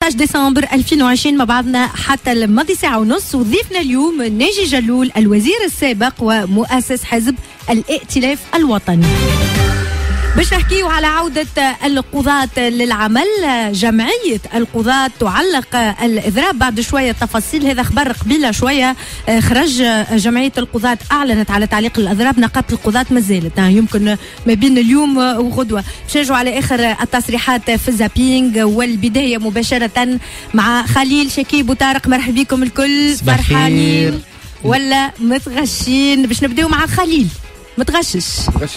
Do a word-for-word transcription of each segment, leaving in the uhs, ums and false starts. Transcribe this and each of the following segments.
سبعة عشر ديسمبر ألفين وعشرين مع بعضنا حتى الماضي ساعة ونص. وضيفنا اليوم ناجي جلول الوزير السابق ومؤسس حزب الائتلاف الوطني. باش نحكيو على عودة القضاة للعمل. جمعية القضاة تعلق الإضراب بعد شوية تفاصيل. هذا خبر قبيلة شوية خرج جمعية القضاة أعلنت على تعليق الإضراب. نقابة القضاة ما زالت يمكن ما بين اليوم وغدوة. باش نرجعوا على آخر التصريحات في الزابينج والبداية مباشرة مع خليل شكيب وطارق. مرحبا بكم الكل. فرحانين ولا متغشين؟ باش نبداو مع خليل. متغشش متغشش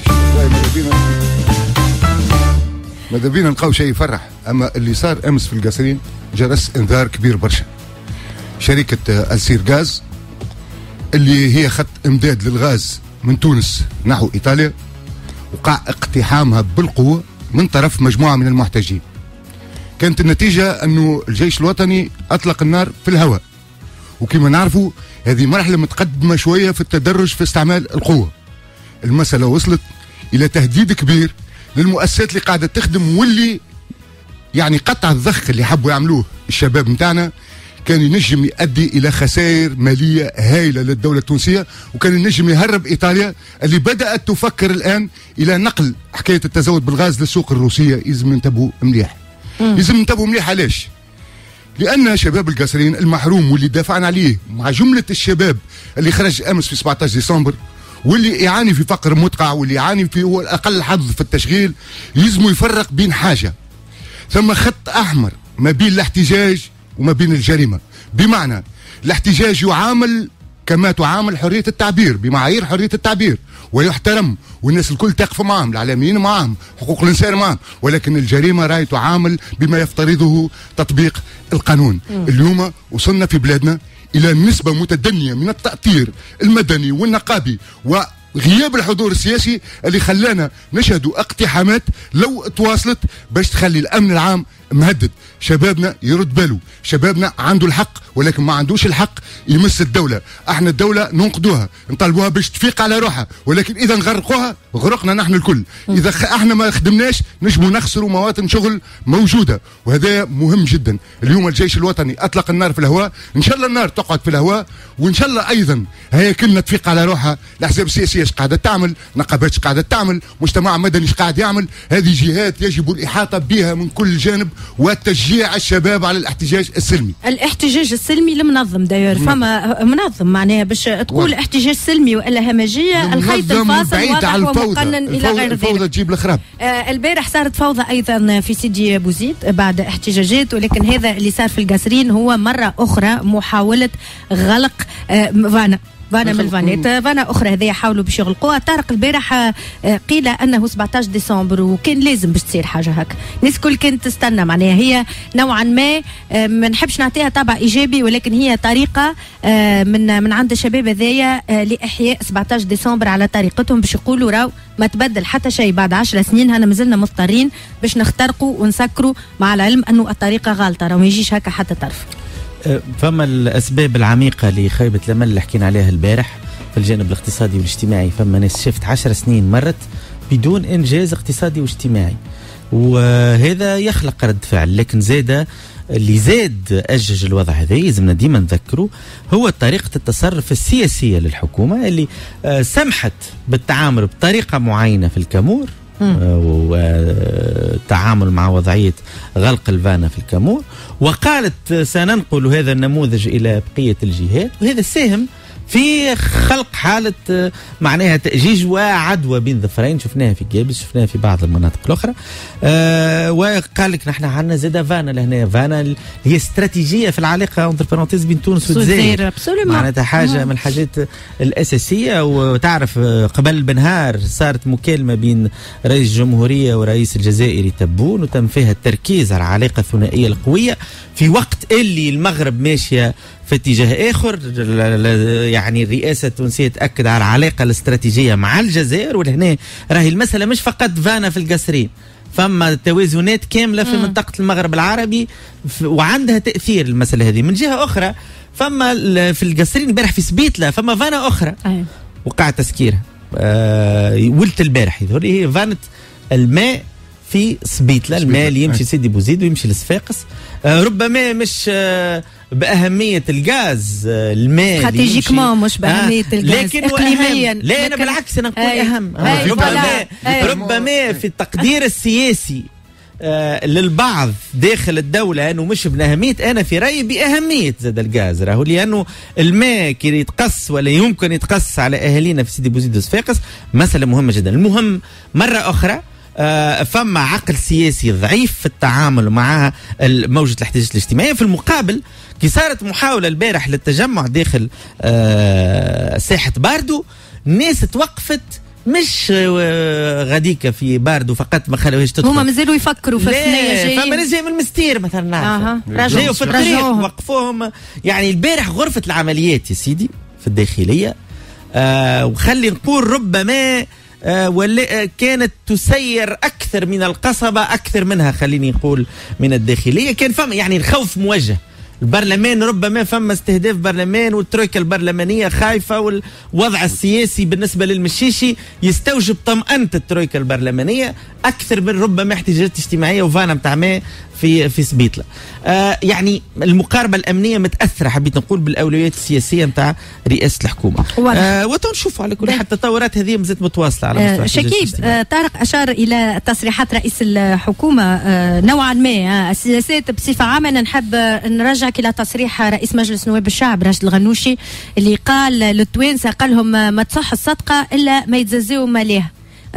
ماذا بينا نلقاو شيء يفرح. اما اللي صار امس في القصرين جرس انذار كبير برشا. شركه السير غاز اللي هي خط امداد للغاز من تونس نحو ايطاليا وقع اقتحامها بالقوه من طرف مجموعه من المحتجين. كانت النتيجه انه الجيش الوطني اطلق النار في الهواء، وكما نعرفوا هذه مرحله متقدمه شويه في التدرج في استعمال القوه. المساله وصلت الى تهديد كبير للمؤسسات اللي قاعده تخدم، واللي يعني قطع الضخ اللي حبوا يعملوه الشباب متاعنا كان ينجم يؤدي الى خسائر ماليه هائله للدوله التونسيه، وكان ينجم يهرب ايطاليا اللي بدات تفكر الان الى نقل حكايه التزود بالغاز للسوق الروسيه. لازم ننتبهوا مليح، لازم ننتبهوا مليح. علاش؟ لان شباب القصرين المحروم واللي دافعنا عليه مع جمله الشباب اللي خرج امس في سبعة عشر ديسمبر واللي يعاني في فقر مدقع واللي يعاني في هو الاقل حظ في التشغيل، يلزموا يفرق بين حاجه، ثم خط احمر ما بين الاحتجاج وما بين الجريمه. بمعنى الاحتجاج يعامل كما تعامل حريه التعبير بمعايير حريه التعبير ويحترم، والناس الكل تقف معهم، الاعلاميين معهم، حقوق الانسان معهم، ولكن الجريمه راهي تعامل بما يفترضه تطبيق القانون. م. اليوم وصلنا في بلادنا الى نسبه متدنيه من التأطير المدني والنقابي وغياب الحضور السياسي اللي خلانا نشهد اقتحامات لو تواصلت باش تخلي الامن العام مهدد. شبابنا يرد باله، شبابنا عنده الحق ولكن ما عندوش الحق يمس الدولة. احنا الدولة ننقدوها نطالبوها باش تفيق على روحها، ولكن اذا نغرقوها غرقنا نحن الكل. اذا احنا ما خدمناش نجموا نخسروا مواطن شغل موجودة، وهذا مهم جدا. اليوم الجيش الوطني اطلق النار في الهواء، ان شاء الله النار تقعد في الهواء، وان شاء الله ايضا هيكلنا تفيق على روحها. الاحزاب السياسية ايش قاعدة تعمل، نقابات ايش قاعدة تعمل، مجتمع مدني ايش قاعد يعمل. هذه جهات يجب الاحاطة بها من كل جانب وتشجيع الشباب على الاحتجاج السلمي. الاحتجاج السلمي المنظم داير فما منظم معناها باش تقول و... احتجاج سلمي والا همجيه. الخيط الفاصل واضح ومقنن الى غير ذلك. الفوضى تجيب الخراب. آه البارح صارت فوضى ايضا في سيدي بوزيد بعد احتجاجات، ولكن هذا اللي صار في القصرين هو مره اخرى محاوله غلق آه فانا فانا من الفانيت فانا اخرى. هذه يحاولوا باش يغلقوها. طارق البارح قيل انه سبعة عشر ديسمبر وكان لازم باش تصير حاجه هكا. الناس الكل كانت تستنى، معناها هي نوعا ما ما نحبش نعطيها طابع ايجابي، ولكن هي طريقه من من عند الشباب هذايا لاحياء سبعة عشر ديسمبر على طريقتهم، باش يقولوا راو ما تبدل حتى شيء بعد عشر سنين. هنا مازلنا مضطرين باش نخترقوا ونسكروا، مع العلم انه الطريقه غلطه، راهو ما يجيش هكا حتى طرف. فما الأسباب العميقة لخيبة الأمل اللي حكينا عليها البارح في الجانب الاقتصادي والاجتماعي. فما ناس شفت عشر سنين مرت بدون إنجاز اقتصادي واجتماعي، وهذا يخلق رد فعل. لكن زاد اللي زاد أجج الوضع هذا لازمنا ديما نذكره هو طريقة التصرف السياسية للحكومة اللي سمحت بالتعامل بطريقة معينة في الكامور والتعامل مع وضعية غلق الفانا في الكامور، وقالت سننقل هذا النموذج إلى بقية الجهات، وهذا ساهم في خلق حالة معناها تأجيج وعدوى بين ظفرين. شفناها في جابلس، شفناها في بعض المناطق الأخرى. آه وقال لك نحن عندنا زاد فانا لهنا، فانا هي استراتيجية في العلاقة انتر بارونتيز بين تونس والجزائر، معناتها حاجة من الحاجات الأساسية. وتعرف قبل بنهار صارت مكالمة بين رئيس الجمهورية ورئيس الجزائري تبون، وتم فيها التركيز على العلاقة الثنائية القوية في وقت اللي المغرب ماشية في اتجاه آخر. يعني الرئاسة التونسية تأكد على العلاقة الاستراتيجية مع الجزائر، ولهنا راهي المسألة مش فقط فانا في القصرين، فما توازنات كاملة في منطقة المغرب العربي وعندها تأثير المسألة هذه. من جهة أخرى فما في القصرين البارح في سبيتلا فما فانا أخرى وقع تسكيرها. آه ولت البارح هي فانت الماء في سبيطلة، الماء اللي يمشي سيدي بوزيد ويمشي لصفاقس. آه ربما مش آه بأهمية الغاز، آه الماء استراتيجيكمون مش بأهمية آه الغاز لكن إقليميا. لا أنا بالعكس أنا نقول أي أهم. أي آه ربما, أي ربما في التقدير السياسي آه للبعض داخل الدولة أنه مش بأهمية، أنا في رأيي بأهمية زاد الغاز، راهو لأنه الماء كي يتقص ولا يمكن يتقص على أهالينا في سيدي بوزيد وصفاقس مسألة مهمة جدا. المهم مرة أخرى آه فما عقل سياسي ضعيف في التعامل مع موجة الاحتجاجات الاجتماعية. في المقابل كي صارت محاولة البارح للتجمع داخل آه ساحة باردو، الناس توقفت مش غاديكا في باردو فقط ما خلوهاش تدخل، هما مازالوا يفكروا في الثنيه جايين. فما ناس جاي من المستير مثلا نعرف رجعوا في الطريق وقفوهم. يعني البارح غرفة العمليات يا سيدي في الداخلية آه وخلي نقول ربما آه ولا آه كانت تسير أكثر من القصبة، أكثر منها خليني نقول من الداخلية. كان فما يعني الخوف موجه. البرلمان ربما فما استهداف برلمان والترويكا البرلمانية خايفة، والوضع السياسي بالنسبة للمشيشي يستوجب طمأنة الترويكا البرلمانية أكثر من ربما احتجاجات اجتماعية وفانا متاع ماء في في سبيطلة. آه يعني المقاربة الأمنية متأثرة حبيت نقول بالأولويات السياسية متاع رئاسة الحكومة. آه وتنشوفوا على كل حتى التطورات هذه مازالت متواصلة على مستوى آه شكيب. آه طارق أشار إلى تصريحات رئيس الحكومة آه نوعا ما آه السياسات بصفة عامة. نحب نرجعك إلى تصريح رئيس مجلس نواب الشعب راشد الغنوشي اللي قال للتوانسة قال لهم ما تصح الصدقة إلا ما يتزازوا ماليها.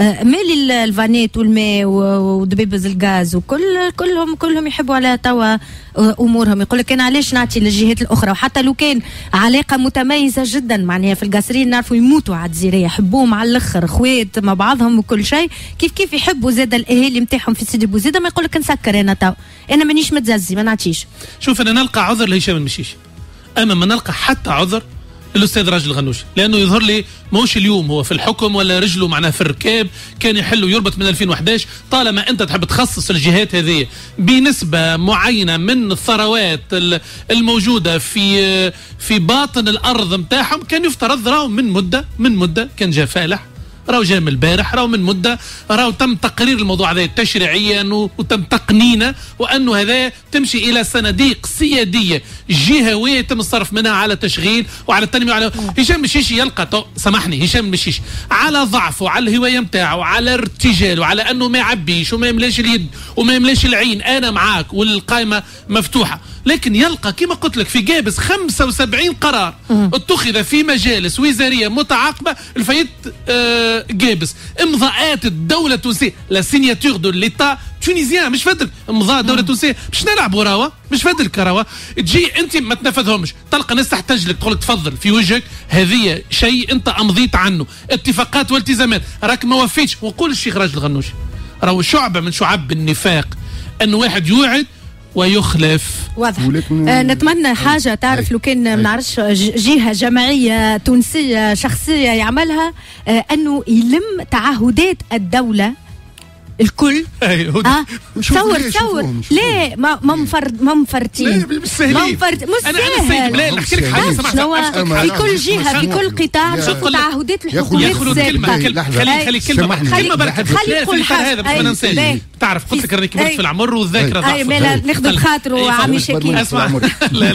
مالي الفانيت والماء ودبيبز الغاز وكل كلهم كلهم يحبوا على توا امورهم. يقول لك انا علاش نعطي للجهات الاخرى، وحتى لو كان علاقه متميزه جدا معناها في القصرين نعرفوا يموتوا على الجزيره يحبوهم على الاخر اخوات مع بعضهم وكل شيء، كيف كيف يحبوا زاد الاهالي نتاعهم في سيدي بوزيده. ما يقول لك نسكر انا تو انا مانيش متززي ما نعطيش. شوف انا نلقى عذر لهشام المشيشي، اما ما نلقى حتى عذر الاستاذ راجل الغنوشي، لانه يظهر لي موش اليوم هو في الحكم ولا رجله معناه في الركاب، كان يحل ويربط من ألفين وإحدى عشر. طالما انت تحب تخصص الجهات هذه بنسبه معينه من الثروات الموجوده في في باطن الارض نتاعهم، كان يفترض راهو من مده من مده كان جا فالح، راهو جاء من البارح، راهو من مده، راهو تم تقرير الموضوع هذا تشريعيا وتم تقنينه، وانه هذا تمشي الى صناديق سياديه جهويه تم الصرف منها على تشغيل وعلى التنميه وعلى هشام المشيشي يلقى سامحني هشام المشيشي على ضعفه على الهوايه نتاعه على ارتجاله على انه ما يعبيش وما يملاش اليد وما يملاش العين، انا معاك والقائمه مفتوحه، لكن يلقى كما قلت لك في جابس خمسة وسبعين قرار اتخذ في مجالس وزاريه متعاقبه الفايت آه جابس امضاءات الدوله التونسيه لا سينياتور دو ليتا تونيزيان مش فادك امضاء الدوله التونسيه باش نلعبوا راوا مش فادك راوا تجي انت ما تنفذهمش، تلقى ناس تحتاج لك تقول لك تفضل في وجهك هذه شيء انت امضيت عنه اتفاقات والتزامات راك ما وفيتش. وقول الشيخ راجل الغنوشي راهو شعبه من شعب النفاق انه واحد يوعد ويخلف. واضح. آه نتمنى حاجة تعرف لو كان ما نعرفش جهة جماعية تونسية شخصية يعملها آه أنه يلم تعهدات الدولة الكل. اه تصور تصور ليه ما ما مفرد ما مفرتين ما مفرد مش سهل. انا السيد بلال نحكي لك حاجه سمعت في كل جهه في كل قطاع نشوفوا تعهدات الحكومات السابقه. خلي خلي كلمه كلمه بركه خلي كل هذا باش ما ننساش. تعرف قلت لك راني كبرت في العمر والذاكره ضعفت. اي مالا ناخذ بخاطره عمي شكيب. اسمع لا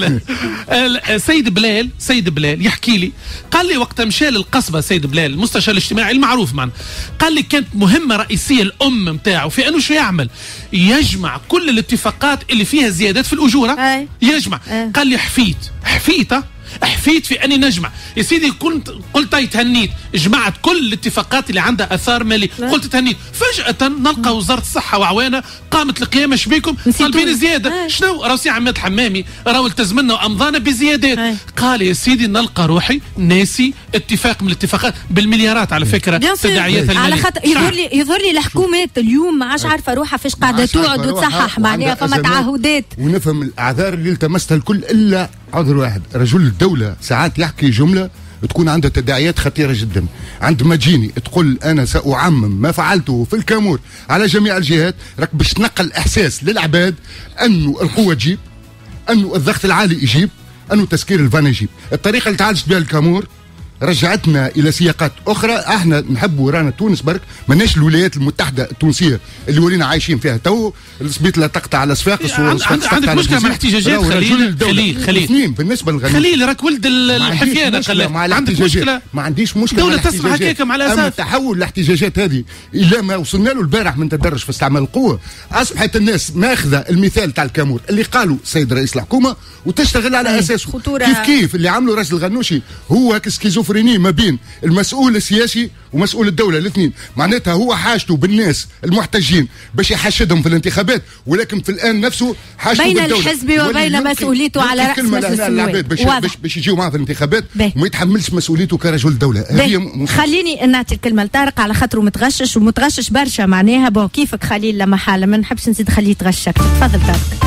لا سيد بلال سيد بلال يحكي لي قال لي وقت مشى للقصبه سيد بلال المستشار الاجتماعي المعروف معنا، قال لي كانت مهمه رئيسيه الام نتاعو في انه شو يعمل؟ يجمع كل الاتفاقات اللي فيها زيادات في الاجوره. أي. يجمع. أي. قال لي حفيت حفيت حفيت في اني نجمع يا سيدي. كنت قلت تهنيت جمعت كل الاتفاقات اللي عندها اثار مالي. أي. قلت تهنيت فجاه نلقى وزاره الصحه وعوانه قامت القيامه شبيكم طالبين زياده. شنو راهو سي عماد حمامي راهو التزمنا وامضانا بزيادات. أي. قال يا سيدي نلقى روحي ناسي اتفاق من الاتفاقات بالمليارات على فكره تداعياتها الماليه. على خاطر يظهر لي يظهر لي الحكومات اليوم ما عادش عارفه روحها فاش قاعده تقعد وتصحح معناها فما تعهدات. ونفهم الاعذار اللي التمستها الكل الا عذر واحد، رجل الدوله ساعات يحكي جمله تكون عندها تداعيات خطيره جدا. عندما تجيني تقول انا ساعمم ما فعلته في الكامور على جميع الجهات، راك باش تنقل احساس للعباد انه القوه تجيب، انه الضغط العالي يجيب، انه تسكير الفان يجيب. الطريقه اللي تعالجت بها الكامور رجعتنا الى سياقات اخرى. احنا نحبوا رانا تونس برك ماناش الولايات المتحده التونسيه اللي ولينا عايشين فيها تو. السبيط لا تقطع على صفاقس. عندك مشكله مع الاحتجاجات خليل خليل خليل اثنين بالنسبه للغنوشي. خليل راك ولد الحفيانه. عندك مشكله؟ ما عنديش مشكله. الدوله تصبح هكاك مع الاساس. اما تحول الاحتجاجات هذه الى ما وصلنا له البارح من تدرج في استعمال القوه، اصبحت الناس ماخذه المثال تاع الكامور اللي قالوا سيد رئيس الحكومه وتشتغل على اساسه. خطورة. كيف كيف اللي عملوا راجل الغنوشي هو سكيزوفريني ما بين المسؤول السياسي ومسؤول الدوله الاثنين. معناتها هو حاجته بالناس المحتجين باش يحشدهم في الانتخابات، ولكن في الان نفسه حاجته بين بالدولة. الحزب وبين مسؤوليته على راس مجلس العباد باش باش, باش يجيو معاه في الانتخابات وما يتحملش مسؤوليته كرجل دوله. هي خليني نعطي الكلمه لطارق على خاطره متغشش ومتغشش برشا معناها. بون كيفك خليل لما حاله ما نحبش نزيد خليه يتغشك. تفضل طارق.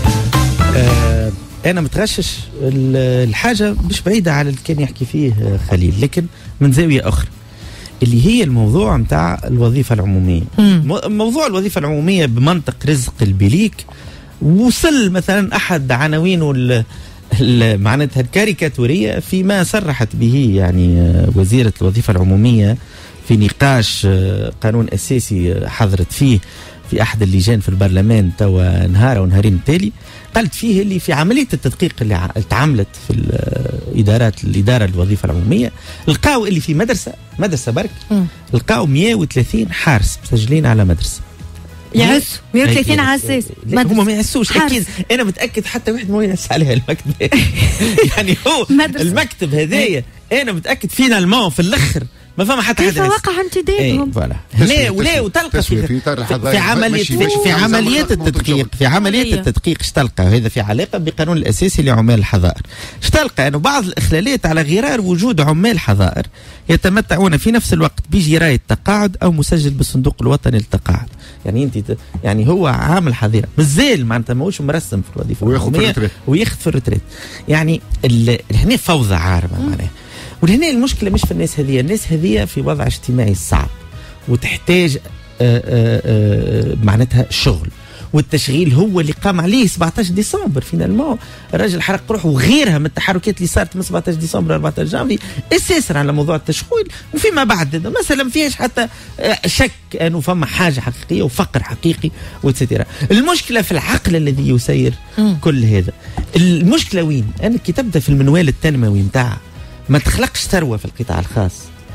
آه انا متغشش الحاجه مش بعيده على اللي كان يحكي فيه خليل، لكن من زاويه اخرى اللي هي الموضوع نتاع الوظيفه العموميه. مم. موضوع الوظيفه العموميه بمنطق رزق البليك وصل مثلا احد عناوينه معناتها الكاريكاتوريه فيما صرحت به يعني وزيره الوظيفه العموميه في نقاش قانون اساسي حضرت فيه في احد اللجان في البرلمان توا نهار او نهارين التالي. قالت فيه اللي في عمليه التدقيق اللي تعملت في الادارات الاداره الوظيفه العموميه لقاو اللي في مدرسه مدرسه برك لقاو مئة وثلاثين حارس مسجلين على مدرسه. يعس مئة وثلاثين على اساس هم ما يعسوش اكيد. انا متاكد حتى واحد ما ينسى عليها المكتب يعني هو المكتب هذايا انا متاكد فينا الماء في الاخر ما فما حتى كيف وقع انتدابهم. فوالا هنا ولا وتلقى في, في, في عمليه في, في عمليات التدقيق في عمليات التدقيق اش تلقى. وهذا في علاقه بالقانون الاساسي لعمال الحظائر. اش تلقى انه بعض الاخلالات على غرار وجود عمال حظائر يتمتعون في نفس الوقت بجرايه تقاعد او مسجل بالصندوق الوطني للتقاعد. يعني انت يعني هو عامل حظيره مازال معناتها ماهوش مرسم في الوظيفه العموميه وياخذ في الريتريت. يعني هنا فوضى عارمه معناها. وهنا المشكلة مش في الناس هذه. الناس هذه في وضع اجتماعي صعب وتحتاج آآ آآ معناتها شغل، والتشغيل هو اللي قام عليه سبعة عشر ديسمبر فينالمون. الراجل حرق روحه وغيرها من التحركات اللي صارت من سبعة عشر ديسمبر أربعة عشر جانفي اساسا على موضوع التشغيل. وفيما بعد مثلا فيهاش حتى شك انه فما حاجه حقيقيه وفقر حقيقي وتستيرا. المشكله في العقل الذي يسير كل هذا. المشكله وين؟ انا كي تبدا في المنوال التنموي نتاع ما تخلقش ثروه في القطاع الخاص،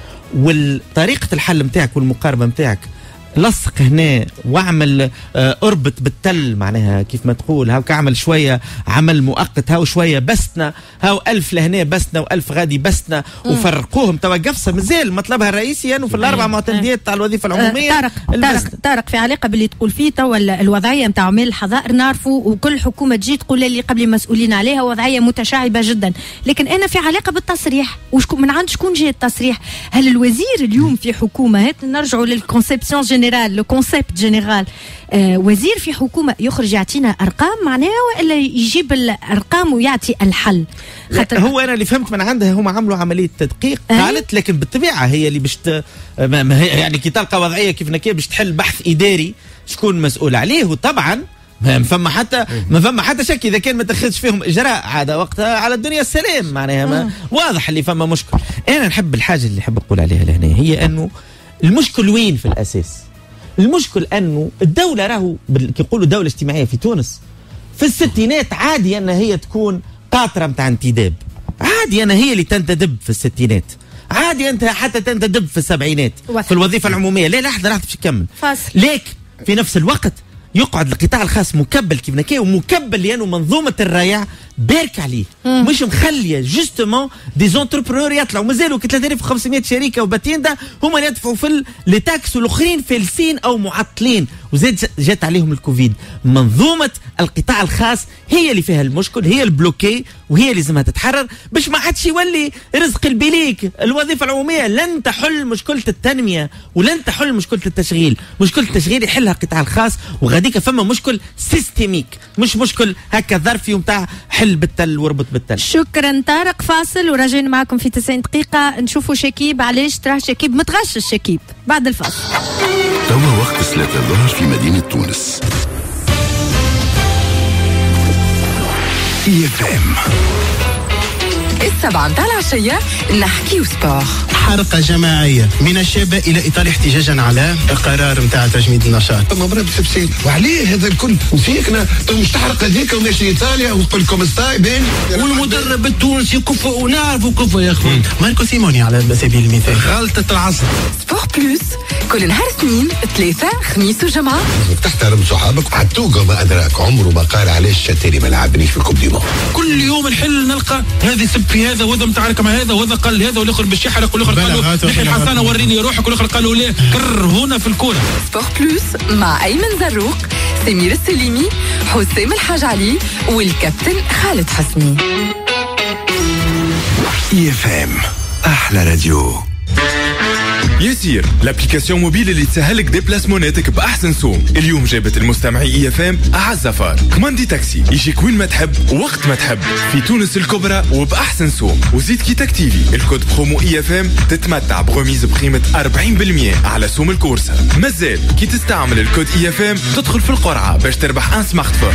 والطريقه الحل نتاعك والمقاربه نتاعك لصق هنا واعمل آه اربط بالتل معناها كيف ما تقول هاو كعمل شويه عمل مؤقت هاو شويه بسنا هاو ألف لهنا بسنا وألف غادي بسنا وفرقوهم توقفصه مازال مطلبها الرئيسي انه في الاربع معتمديات تاع الوظيفه العموميه. طارق طارق طارق في علاقه باللي تقول فيه توا الوضعيه نتاع عمال الحظائر نعرفوا وكل حكومه تجي تقول اللي قبل مسؤولين عليها وضعيه متشعبه جدا، لكن انا في علاقه بالتصريح وشكون من عند شكون جاء التصريح؟ هل الوزير اليوم في حكومه هات نرجعوا للكونسيبسيون جينيرال لو كونسيبت جينيرال آه وزير في حكومه يخرج يعطينا ارقام معناها ولا يجيب الارقام ويعطي الحل؟ هو انا اللي فهمت من عندها هم عملوا عمليه تدقيق قالت أه؟ لكن بالطبيعه هي اللي باش ما هي يعني كي تلقى وضعيه كيف نكيه باش تحل بحث اداري شكون مسؤول عليه. وطبعا ما فما حتى ما فما حتى شك اذا كان ما تاخذش فيهم اجراء عاد وقتها على الدنيا السلام معناها ما واضح اللي فما مشكل. انا نحب الحاجه اللي نحب نقول عليها لهنا هي انه المشكل وين في الاساس؟ المشكل انه الدوله راهو كيقولوا دوله اجتماعيه في تونس في الستينات عادي ان هي تكون قاطره نتاع انتداب، عادي ان هي اللي تنتدب في الستينات، عادي انت حتى تنتدب في السبعينات في الوظيفه العموميه. لا لحظه لحظه باش نكمل. ليك في نفس الوقت يقعد القطاع الخاص مكبل كيف نكيه ومكبل لانه منظومه الريع بارك عليه مم. مش مخليه جوستومون دي زونتربرونور يطلعوا مازالوا ثلاثة آلاف وخمسمائة شركه وباتيندا هما اللي يدفعوا في لي تاكس والاخرين فالسين او معطلين. وزاد جات عليهم الكوفيد. منظومه القطاع الخاص هي اللي فيها المشكل، هي البلوكي وهي اللي لازمها تتحرر باش ما عادش يولي رزق البليك. الوظيفه العموميه لن تحل مشكله التنميه ولن تحل مشكله التشغيل. مشكله التشغيل يحلها القطاع الخاص وغاديك فما مشكل سيستميك مش مشكل هكا ظرفي ومتاع حل بالتل وربط بالتل. شكرا طارق. فاصل وراجعين معكم في تسعين دقيقة نشوفوا شكيب. علاش تراه شكيب متغشش شكيب بعد الفاصل. توا وقت صلاة الظهر في مدينة تونس. إي إف إم السبعة متاع العشية نحكي سبور. حركة جماعية من الشباب إلى إيطاليا احتجاجا على قرار متاع تجميد النشاط. مبرد تفسير وعليه هذا الكل وفيكنا مش تحرق هذيك وماشي إيطاليا وتقول لكم ستايبين. والمدرب التونسي كفء ونعرفوا كفء يا أخوان. ماركو سيموني على سبيل المثال. غلطة العصر. سبور بلوس كل نهار اثنين ثلاثة خميس وجمعة. تحترم صحابك حتوقع ما أدراك عمره ما قال علاش شتري ما لعبنيش في الكوب دي مون. كل يوم الحل نلقى هذه سب في هذا وهذا متعارك مع هذا وهذا قال هذا والاخر باش يحرق والاخر قالوا نحي الحصانه وريني روحك والاخر قالوا ليه كر هنا في الكوره. سبور بلوس مع ايمن زروق سمير السليمي حسام الحاج علي والكابتن خالد حسني. اي اف ام احلى راديو. يسير الابليكاسيون موبيل اللي تسهلك ديبلاسموناتك باحسن سوم. اليوم جابت المستمعي اي اف ام اعز فار كماندي تاكسي يجيك وين ما تحب وقت ما تحب في تونس الكبرى وباحسن سوم. وزيد كي تكتيفي الكود برومو اي اف ام تتمتع بغميز بقيمه أربعين بالمئة على سوم الكورسه. مازال كي تستعمل الكود اي اف ام تدخل في القرعه باش تربح ان سمارت فون.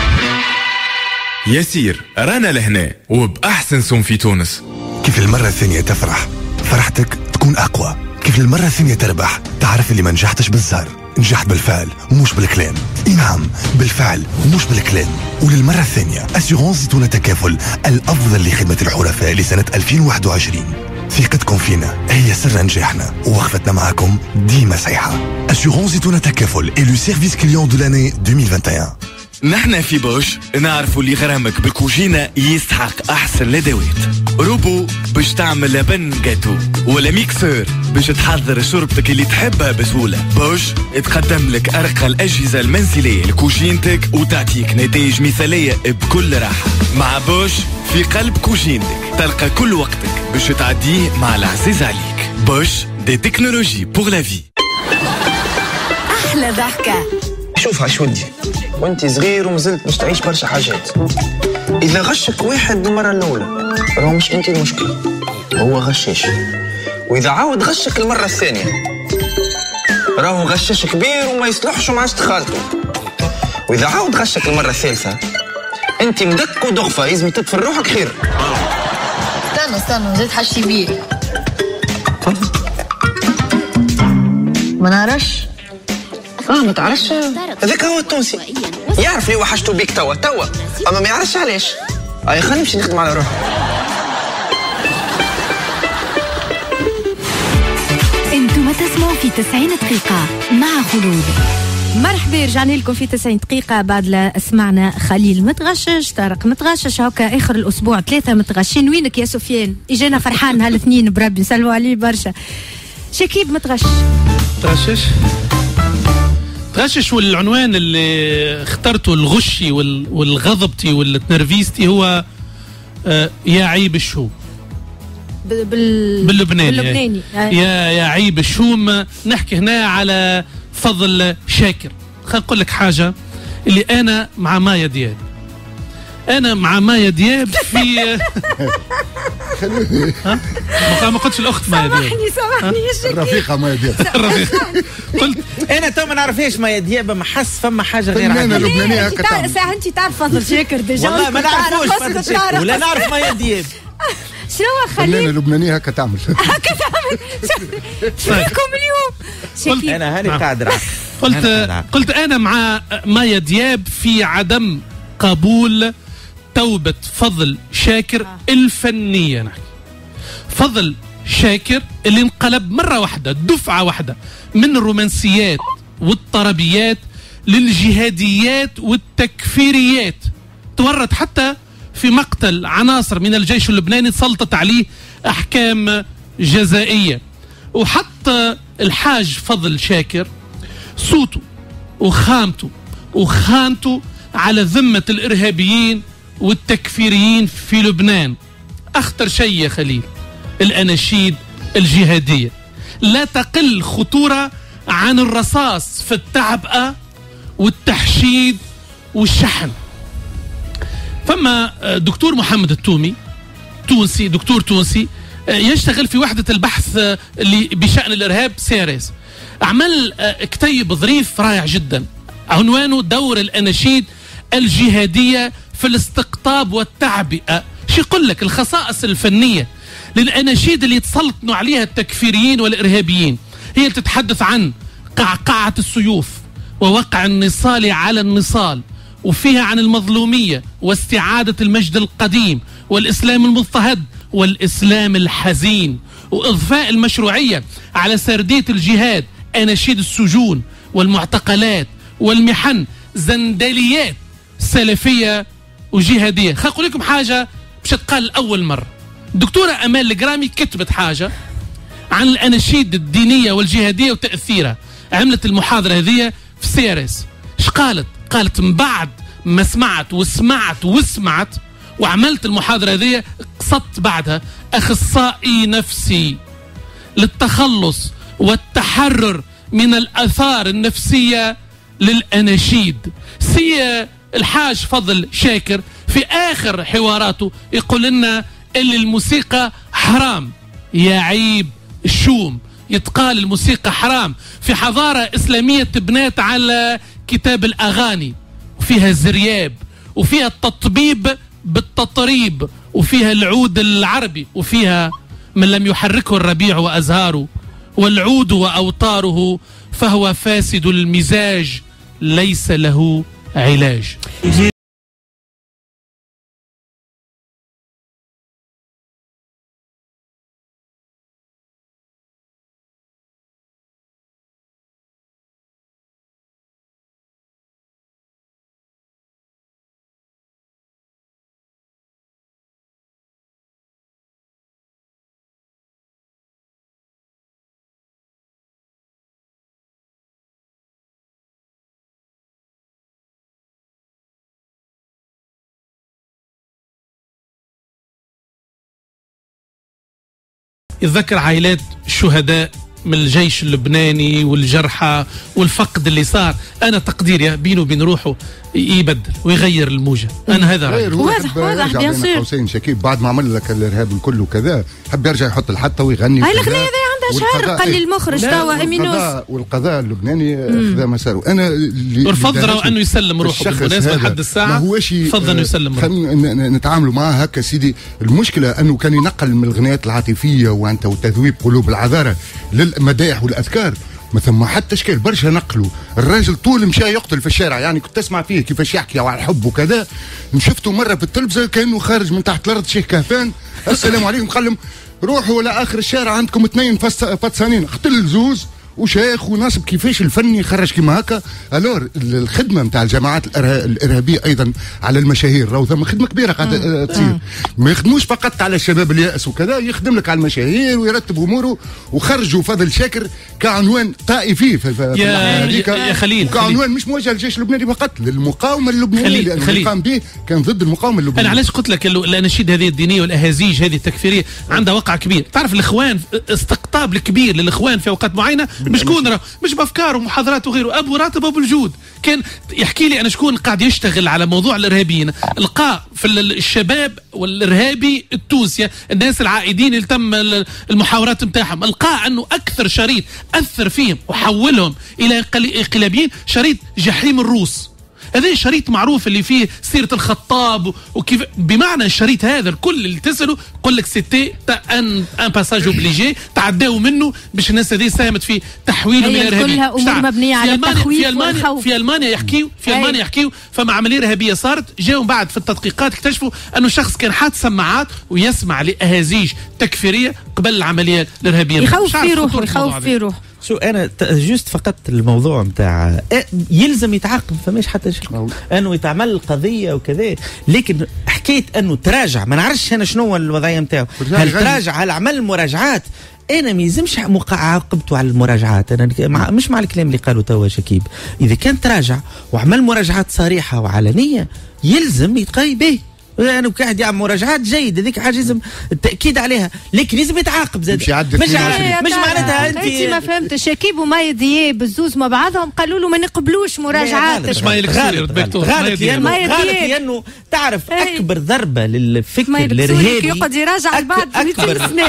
يسير رانا لهنا وباحسن سوم في تونس. كيف المره الثانيه تفرح فرحتك تكون اقوى. كيف المرة الثانية تربح تعرف اللي ما نجحتش بالزهر نجحت بالفعل مش بالكلام. اي نعم بالفعل مش بالكلام. وللمرة الثانية أسيغونس زيتونة تكافل الأفضل لخدمة الحرفاء لسنة ألفين وواحد وعشرين. ثقتكم فينا هي سر نجاحنا ووقفتنا معكم ديما صحيحة. أسيغونس زيتونة تكافل et le service client de l'année ألفين وواحد وعشرين. نحن في بوش نعرفوا اللي غرامك بالكوجينة يستحق أحسن الأدوات. روبو باش تعمل لبن جاتو ولا ميكسور باش تحضر شربتك اللي تحبها بسهولة. بوش تقدم لك أرقى الأجهزة المنزلية لكوجينتك وتعطيك نتائج مثالية بكل راحة. مع بوش في قلب كوجينتك تلقى كل وقتك باش تعديه مع العزيز عليك. بوش دي تكنولوجي بور لا في. أحلى ضحكة. شوف عاش ودي وانت صغير ومازلت باش تعيش برشا حاجات. اذا غشك واحد المره الاولى راهو مش انت المشكله هو غشاش. واذا عاود غشك المره الثانيه راهو غشاش كبير وما يصلحش وما عادش تخالطه. واذا عاود غشك المره الثالثه انت مدك ودغفه لازم تدفن روحك خير. استنى استنى زيد حشي بيه ما نعرفش. اه ما تعرفش هذاك هو التونسي يعرف لي وحشته بيك توا توا اما ما يعرفش علاش. اي خلينا نمشي نخدم على روحي. انتم تسمعوا في تسعين دقيقة مع خلود. مرحبا رجعنا لكم في تسعين دقيقة بعد لا سمعنا خليل متغشش طارق متغشش هكا آخر الأسبوع ثلاثة متغشين. وينك يا سفيان؟ إجانا فرحان هالاثنين بربي نسلموا عليه برشا. شكيب متغش تغشش تغشش والعنوان اللي اخترته الغشي والغضبتي والتنرفيستي هو آه يا عيب الشوم بال... باللبناني, باللبناني. يا يا عيب الشوم. نحكي هنا على فضل شاكر. خل نقول لك حاجة اللي أنا مع مايا دياب. أنا مع مايا دياب في ها ما قلتش الأخت مايا دياب. سامحني سامحني يا شكيب. الرفيقة مايا دياب. الرفيقة. قلت أنا تو ما نعرفش مايا دياب ما حس فما حاجة غير عادية. لبنانية هكا تعرف ساعة أنت تعرف فضل شاكر ديجا. والله ما نعرفوش فضل شاكر ولا نعرف مايا دياب. شنو خليل؟ فنانة لبنانية هكا تعمل. هكا تعمل. فيكم اليوم. شكيب. أنا هاني قادر. قلت قلت أنا مع مايا دياب في عدم قبول توبة فضل شاكر الفنية. نحكي فضل شاكر اللي انقلب مرة واحدة دفعة واحدة من الرومانسيات والطربيات للجهاديات والتكفيريات. تورط حتى في مقتل عناصر من الجيش اللبناني تسلطت عليه أحكام جزائية. وحط الحاج فضل شاكر صوته وخامته وخانته على ذمة الإرهابيين والتكفيريين في لبنان. أخطر شيء يا خليل الأناشيد الجهادية لا تقل خطورة عن الرصاص في التعبئة والتحشيد والشحن. فما دكتور محمد التومي تونسي دكتور تونسي يشتغل في وحدة البحث اللي بشأن الإرهاب سيريس. عمل كتيب ظريف رائع جدا عنوانه دور الأناشيد الجهادية في الاستقطاب والتعبئة. شو يقول لك الخصائص الفنية للأناشيد اللي يتسلطنوا عليها التكفيريين والإرهابيين هي تتحدث عن قعقعة السيوف ووقع النصال على النصال، وفيها عن المظلومية واستعادة المجد القديم والإسلام المضطهد والإسلام الحزين، وإضفاء المشروعية على سردية الجهاد، أناشيد السجون والمعتقلات والمحن، زندليات سلفية وجهادية. خليني أقول لكم حاجة مش تقال أول مرة. الدكتورة أمال الجرامي كتبت حاجة عن الأناشيد الدينية والجهادية وتأثيرها، عملت المحاضرة هذه في سيرس. ايش قالت؟ قالت من بعد ما سمعت وسمعت وسمعت وعملت المحاضرة هذه قصدت بعدها أخصائي نفسي للتخلص والتحرر من الآثار النفسية للأناشيد. سي الحاج فضل شاكر في آخر حواراته يقول لنا اللي الموسيقى حرام، يا عيب الشوم يتقال الموسيقى حرام في حضارة إسلامية تبنات على كتاب الأغاني، وفيها زرياب، وفيها التطبيب بالتطريب، وفيها العود العربي، وفيها من لم يحركه الربيع وأزهاره، والعود وأوتاره فهو فاسد المزاج ليس له علاج. يتذكر عائلات الشهداء من الجيش اللبناني والجرحى والفقد اللي صار. انا تقديري بينه وبين روحه يبدل ويغير الموجه. انا هذا رايي. واضح واضح بيان سور. حسين شكيب بعد ما عمل لك الارهاب الكل وكذا حب يرجع يحط الحتى ويغني. هاي الاغنيه هذه عندها شهر قال لي المخرج توا امينوس. والقضاء اللبناني خذا مساره. انا اللي رفض انه يسلم روحه بالمناسبه لحد الساعه. فضل انه يسلم روحه. خلينا نتعاملوا معاه هكا سيدي. المشكله انه كان ينقل من الغنيات العاطفيه وانت وتذويب قلوب العذاره للمدائح والاذكار. مثلا ما حتى اشكال برشا نقلوا. الراجل طول مشى يقتل في الشارع، يعني كنت تسمع فيه كيفاش يحكي على الحب وكذا. شفته مره في التلفزه كانه خارج من تحت الارض شيخ كهفان. السلام عليكم، قال لهم روحوا لاخر الشارع عندكم اثنين فطسانين، قتل زوز وشيخ وناصب. كيفاش الفني خرج كيما هكا. الور الخدمه نتاع الجماعات الارهابيه ايضا على المشاهير راهو ثم خدمه كبيره قاعده تصير. ما يخدموش فقط على الشباب اليائس وكذا، يخدم لك على المشاهير ويرتب اموره. وخرجوا فضل شاكر كعنوان طائفي في يا, يا خليل، كعنوان مش موجه للجيش اللبناني فقط، للمقاومه اللبنانيه، لان اللي قام به كان ضد المقاومه اللبنانيه. انا علاش قلت لك الاناشيد هذه الدينيه والاهازيج هذه التكفيريه عندها وقع كبير. تعرف الاخوان استقطاب الكبير للاخوان في اوقات معينه مش كون مش بافكار ومحاضرات وغيره. ابو راتب ابو الجود كان يحكي لي انا شكون قاعد يشتغل على موضوع الارهابيين. لقى في الشباب والارهابي التونسي الناس العائدين اللي تم المحاورات نتاعهم، لقى انه اكثر شريط اثر فيهم وحولهم الى انقلابيين شريط جحيم الروس. هذا شريط معروف اللي فيه سيرة الخطاب وكيف، بمعنى الشريط هذا الكل اللي تسأله يقول لك سيتي ان ان باساج اوبليجي تعداو منه باش الناس هذه ساهمت في تحويله من الارهابي. كلها امور مبنيه على التخويف والخوف. في المانيا يحكيوا في المانيا يحكيوا فما عمليه ارهابيه صارت، جاوا بعد في التدقيقات اكتشفوا انه شخص كان حاط سماعات ويسمع لاهازيج تكفيريه قبل العمليه الارهابيه. يخوف في روحه يخوف في روحه. شو انا جوست فقط الموضوع نتاع يلزم يتعاقب، فماش حتى شيء انه يتعمل القضيه وكذا، لكن حكيت انه تراجع ما نعرفش انا شنو الوضعيه نتاعو. هل تراجع؟ هل عمل مراجعات؟ انا ما يلزمش عاقبته على المراجعات. انا مع مش مع الكلام اللي قالوا توا شكيب. اذا كان تراجع وعمل مراجعات صريحه وعلنيه يلزم يتقي به. انا قاعد يعمل مراجعات جيده، هذيك حاجه لازم التاكيد عليها، لكن لازم يتعاقب زاد. مش مش, مش معناتها انت انت ما فهمتش. شكيب وماي دياب الزوز مع بعضهم قالوا له ما نقبلوش مراجعات. مش ماي غلط غلط لانه تعرف اكبر ضربه للفكر الارهابي يقعد يراجع بعد مئتين سنه.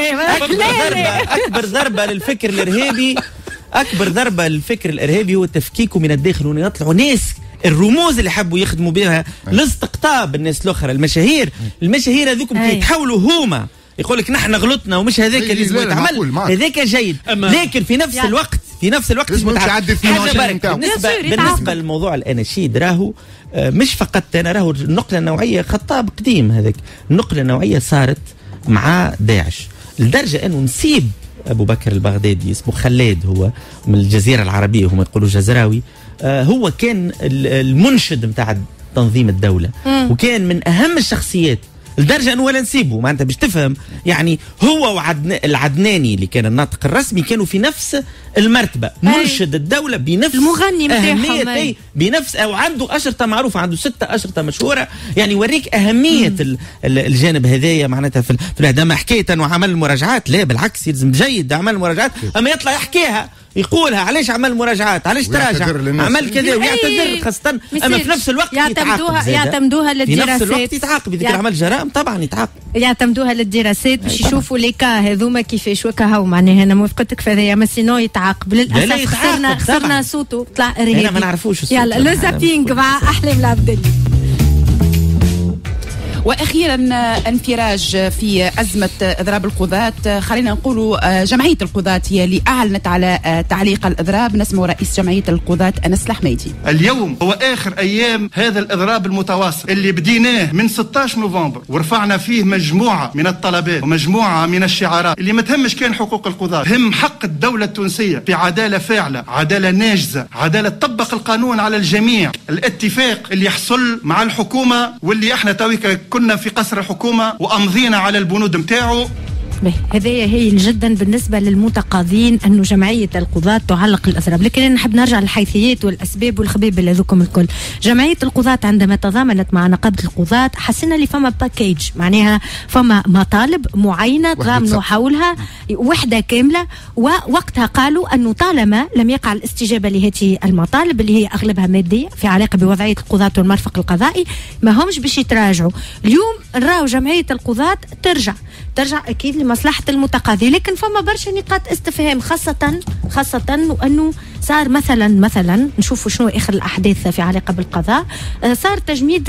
اكبر ضربه للفكر الارهابي اكبر ضربه للفكر الارهابي هو تفكيكه من الداخل، وانه يطلعوا ناس الرموز اللي حبوا يخدموا بها لاستقطاب الناس الاخرى المشاهير المشاهير هذوكم كي يتحولوا هما يقول لك نحن غلطنا ومش هذاك اللي لازم يتعمل هذاك جيد، لكن في نفس يعني الوقت في نفس الوقت بالنسبه بالنسبه للموضوع الاناشيد راهو مش فقط انا راهو النقله النوعيه خطاب قديم هذاك النقله النوعيه صارت مع داعش لدرجه انه نسيب ابو بكر البغدادي اسمه خلاد هو من الجزيره العربيه هم يقولوا جزراوي هو كان المنشد نتاع تنظيم الدوله وكان من اهم الشخصيات لدرجه انه ولا نسيبه معناتها باش تفهم يعني هو وعدن العدناني اللي كان الناطق الرسمي كانوا في نفس المرتبه منشد الدوله بنفس المغني اهميه بنفس او عنده اشرطه معروفه عنده ستة اشرطه مشهوره يعني يوريك اهميه ال الجانب هذايا معناتها في الهدامه حكايه انه عمل المراجعات لا بالعكس يلزم جيد عمل المراجعات اما يطلع يحكيها يقولها علاش عمل مراجعات علاش تراجع عمل كذا ويعتذر خاصه اما في نفس الوقت يعتمدوها يعتمدوها للدراسات في نفس الوقت يتعاقب اذا كان عمل جرائم طبعا يتعاقب يعتمدوها للدراسات باش يشوفوا لي كا هذوما كيفاش وكهو معناها انا موافقتك في هذايا ما سينو يتعاقب للاسف خسرنا خسرنا صوته طلع ارهابي انا ما نعرفوش يلا لو زابينغ مع احلام العبدلي. واخيرا انفراج في ازمه اضراب القضاة، خلينا نقولوا جمعيه القضاة هي اللي اعلنت على تعليق الاضراب. نسمع رئيس جمعيه القضاة انس الحميدي. اليوم هو اخر ايام هذا الاضراب المتواصل اللي بديناه من ستة عشر نوفمبر ورفعنا فيه مجموعه من الطلبات ومجموعه من الشعارات اللي ما تهمش كان حقوق القضاة، هم حق الدوله التونسيه في عداله فاعله، عداله ناجزه، عداله تطبق القانون على الجميع، الاتفاق اللي يحصل مع الحكومه واللي احنا تويك كنا في قصر الحكومة وأمضينا على البنود متاعه. هذايا هي جدا بالنسبة للمتقاضين أنه جمعية القضاة تعلق الأضراب، لكن أنا نحب نرجع للحيثيات والأسباب والخبيب لذوكم الكل. جمعية القضاة عندما تضامنت مع نقابة القضاة حسنا لي فما باكيج، معناها فما مطالب معينة تضامنوا حولها وحدة كاملة، ووقتها قالوا أنه طالما لم يقع الاستجابة لهذه المطالب اللي هي أغلبها مادية في علاقة بوضعية القضاة والمرفق القضائي ما همش باش يتراجعوا. اليوم نراو جمعية القضاة ترجع ترجع أكيد لمصلحة المتقاضي، لكن فما برشا نقاط استفهام خاصة خاصة وأنه صار مثلا مثلا نشوفوا شنو آخر الأحداث في علاقة بالقضاء. صار تجميد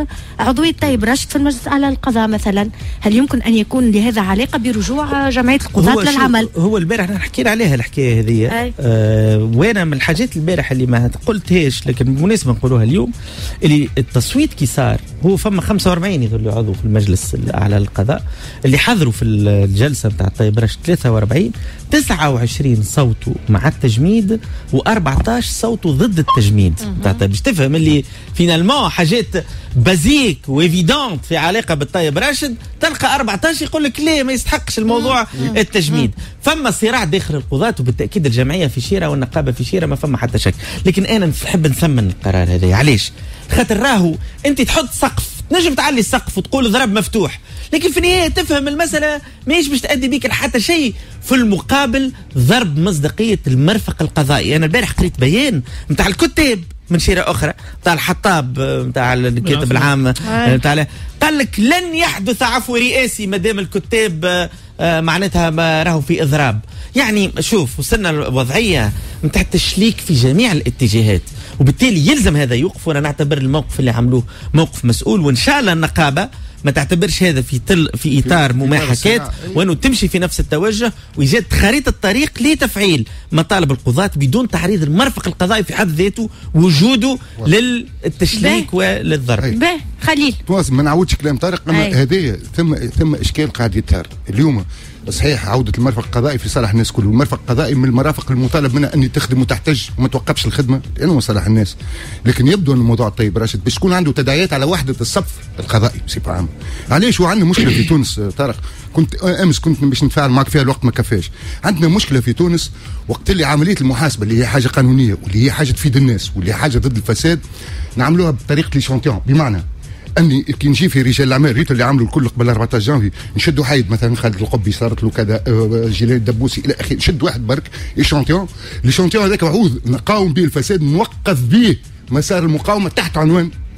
عضوية طيب راشد في المجلس الأعلى للقضاء مثلا، هل يمكن أن يكون لهذا علاقة برجوع جمعية القضاة للعمل؟ هو البارح حكينا عليها الحكاية هذه آه وانا من الحاجات البارح اللي ما قلتهاش لكن بالمناسبة نقولوها اليوم، اللي التصويت كي صار هو فما خمسة وأربعين يظل عضو في المجلس الأعلى للقضاء اللي حضروا في الجلسة بتاع طيب راشد ثلاثة وأربعين، تسعة وعشرين صوتوا مع التجميد و14 صوتوا ضد التجميد. باش تفهم اللي فينالمون حاجات بازيك وإيفيدونت في علاقة بالطيب راشد تلقى أربعة عشر يقول لك ليه ما يستحقش الموضوع التجميد. فما صراع داخل القضاة وبالتأكيد الجمعية في شيرة والنقابة في شيرة ما فما حتى شك، لكن أنا نحب نثمن القرار هذا. علاش؟ خاطر راهو أنت تحط سقف نجم تعلي السقف وتقول ضرب مفتوح، لكن في النهاية تفهم المسألة ماهيش باش تأدي بيك حتى شيء، في المقابل ضرب مصداقية المرفق القضائي. أنا البارح قريت بيان متاع الكتاب من شيرة أخرى متاع الحطاب متاع الكاتب العام متاع قال لك لن يحدث عفو رئاسي ما دام الكتاب معناتها ما راهو في إضراب. يعني شوف وصلنا الوضعية متاع التشليك في جميع الاتجاهات، وبالتالي يلزم هذا يوقف. وانا نعتبر الموقف اللي عملوه موقف مسؤول، وان شاء الله النقابه ما تعتبرش هذا في تل في اطار مماحكات وانه تمشي في نفس التوجه، وايجاد خريطه طريق لتفعيل مطالب القضاة بدون تعريض المرفق القضائي في حد ذاته وجوده للتشليك وللضرب. باهي خليل ما نعودش كلام طارق، اما هذايا ثم ثم اشكال قاعد يتثار اليوم. صحيح عودة المرفق القضائي في صالح الناس كله، المرفق القضائي من المرافق المطالب منها أن تخدم وتحتج وما توقفش الخدمة لأنه صالح الناس. لكن يبدو أن الموضوع الطيب راشد باش يكون عنده تداعيات على وحدة الصف القضائي بصفة عامة. علاش وعندنا مشكلة في تونس طارق، كنت أمس كنت باش نتفاعل معك فيها الوقت ما كفاش. عندنا مشكلة في تونس وقت اللي عملية المحاسبة اللي هي حاجة قانونية واللي هي حاجة تفيد الناس واللي هي حاجة ضد الفساد نعملوها بطريقة ليشونتيون، بمعنى اني كي نجي في رجال الاعمال ريت اللي عملوا الكل قبل أربعة عشر جانفي نشدوا حيد مثلا خالد القبي صارت له كذا جلال الدبوسي الى اخره، نشد واحد برك ايشونتيون، ليشونتيون هذاك وعود نقاوم به الفساد، نوقف به مسار المقاومه تحت عنوان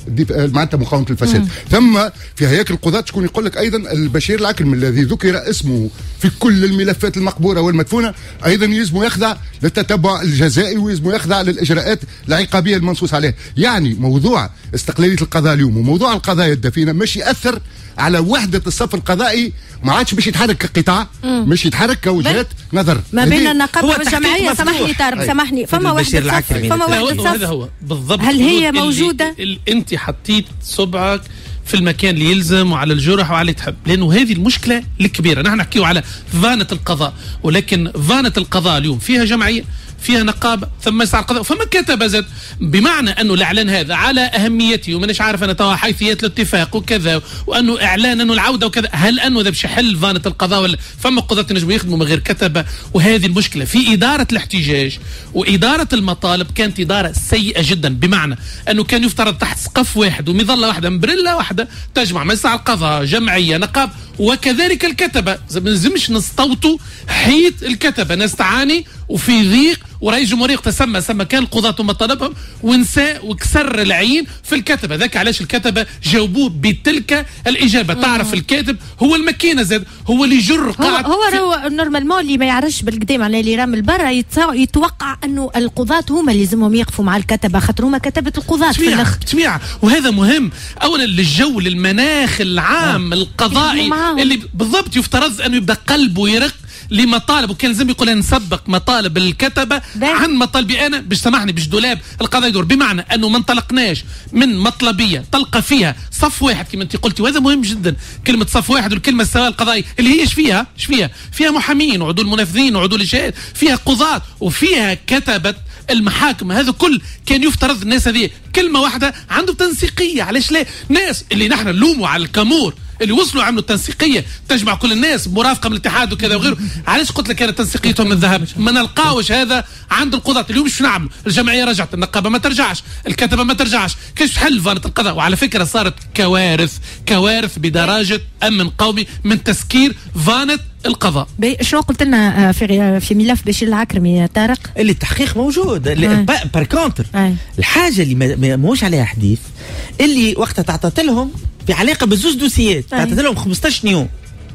معناتها مقاومه الفساد. مم. ثم في هياكل القضاة شكون يقول لك ايضا البشير العكرمي الذي ذكر اسمه في كل الملفات المقبوره والمدفونه ايضا يلزم يخضع للتتبع الجزائي ويلزم يخضع للاجراءات العقابيه المنصوص عليها. يعني موضوع استقلاليه القضاء اليوم وموضوع القضايا الدفينه مش ياثر على وحده الصف القضائي، ما عادش باش يتحرك كقطاع، مش يتحرك كوجهات نظر ما بين النقابه والجمعيه. سامحني طارق سامحني، فما وحده صف فما وحده صف. هذا هو بالضبط. هل هي موجوده؟ اللي انت حطيت صبعك في المكان اللي يلزم وعلى الجرح وعلى اللي تحب، لانه هذه المشكله الكبيره. نحن نحكيو على فانه القضاء، ولكن فانه القضاء اليوم فيها جمعيه، فيها نقابه، ثم يسعى القضاء، فما كتب زاد، بمعنى انه الاعلان هذا على اهميته ومانيش عارف انا توا حيثيات الاتفاق وكذا، وانه اعلان انه العوده وكذا، هل انه ذا باش يحل فانه القضاء ولا فما قضاة ينجموا يخدموا من غير كتبه؟ وهذه المشكله في اداره الاحتجاج واداره المطالب كانت اداره سيئه جدا، بمعنى انه كان يفترض تحت سقف واحد ومظله واحده مبرله واحده تجمع مجلس القضاء، جمعيه، نقاب، وكذلك الكتبه. ما لازمش نستوطوا حيط الكتبه، ناس تعاني وفي ضيق، ورئيس جمهورية تسمى سمى كان القضاة ومطالبهم ونسى وكسر العين في الكتبة. ذاك علاش الكتبة جاوبوه بتلك الإجابة. مم. تعرف الكاتب هو الماكينة زاد، هو اللي يجر قاعد. هو هو, هو نورمالمون اللي ما يعرفش بالقدام على اللي رام البرا يتوقع انه القضاة هما اللي لازمهم يقفوا مع الكتبة، خاطر هما كتبة القضاة في الاخر. تسميع، وهذا مهم اولا للجو للمناخ العام. آه. القضائي اللي بالضبط يفترض انه يبدا قلبه يرق لمطالب، وكان لازم يقول نسبق مطالب الكتبه عن مطالبي انا باش سامحني باش دولاب القضاء يدور، بمعنى انه ما انطلقناش من مطلبيه تلقى فيها صف واحد كما انت قلتي، وهذا مهم جدا. كلمه صف واحد والكلمه السواء القضائي اللي هي ايش فيها؟ ايش فيها؟ فيها محامين وعدول منفذين وعدول الشهاد، فيها قضاة وفيها كتبه المحاكم. هذا كل كان يفترض الناس هذه كلمه واحده عنده تنسيقيه. علاش لا؟ ناس اللي نحن نلوموا على الكامور اللي وصلوا عملوا تنسيقيه تجمع كل الناس مرافقه من الاتحاد وكذا وغيره، علاش قلت لك كانت تنسيقيتهم من الذهب؟ ما نلقاوش هذا عند القضاة. اليوم شو نعمل؟ الجمعيه رجعت، النقابه ما ترجعش، الكتبه ما ترجعش، كيفاش حل فانه القضاء؟ وعلى فكره صارت كوارث كوارث بدرجه امن قومي من تسكير فانه القضاء. شنو قلت لنا في في ملف بشير العكرمي يا طارق؟ اللي التحقيق موجود. بار كونتر الحاجه اللي ماهوش عليها حديث اللي وقتها تعطت لهم في علاقه بزوز دوسيات، تعطت لهم خمسطاش يوم.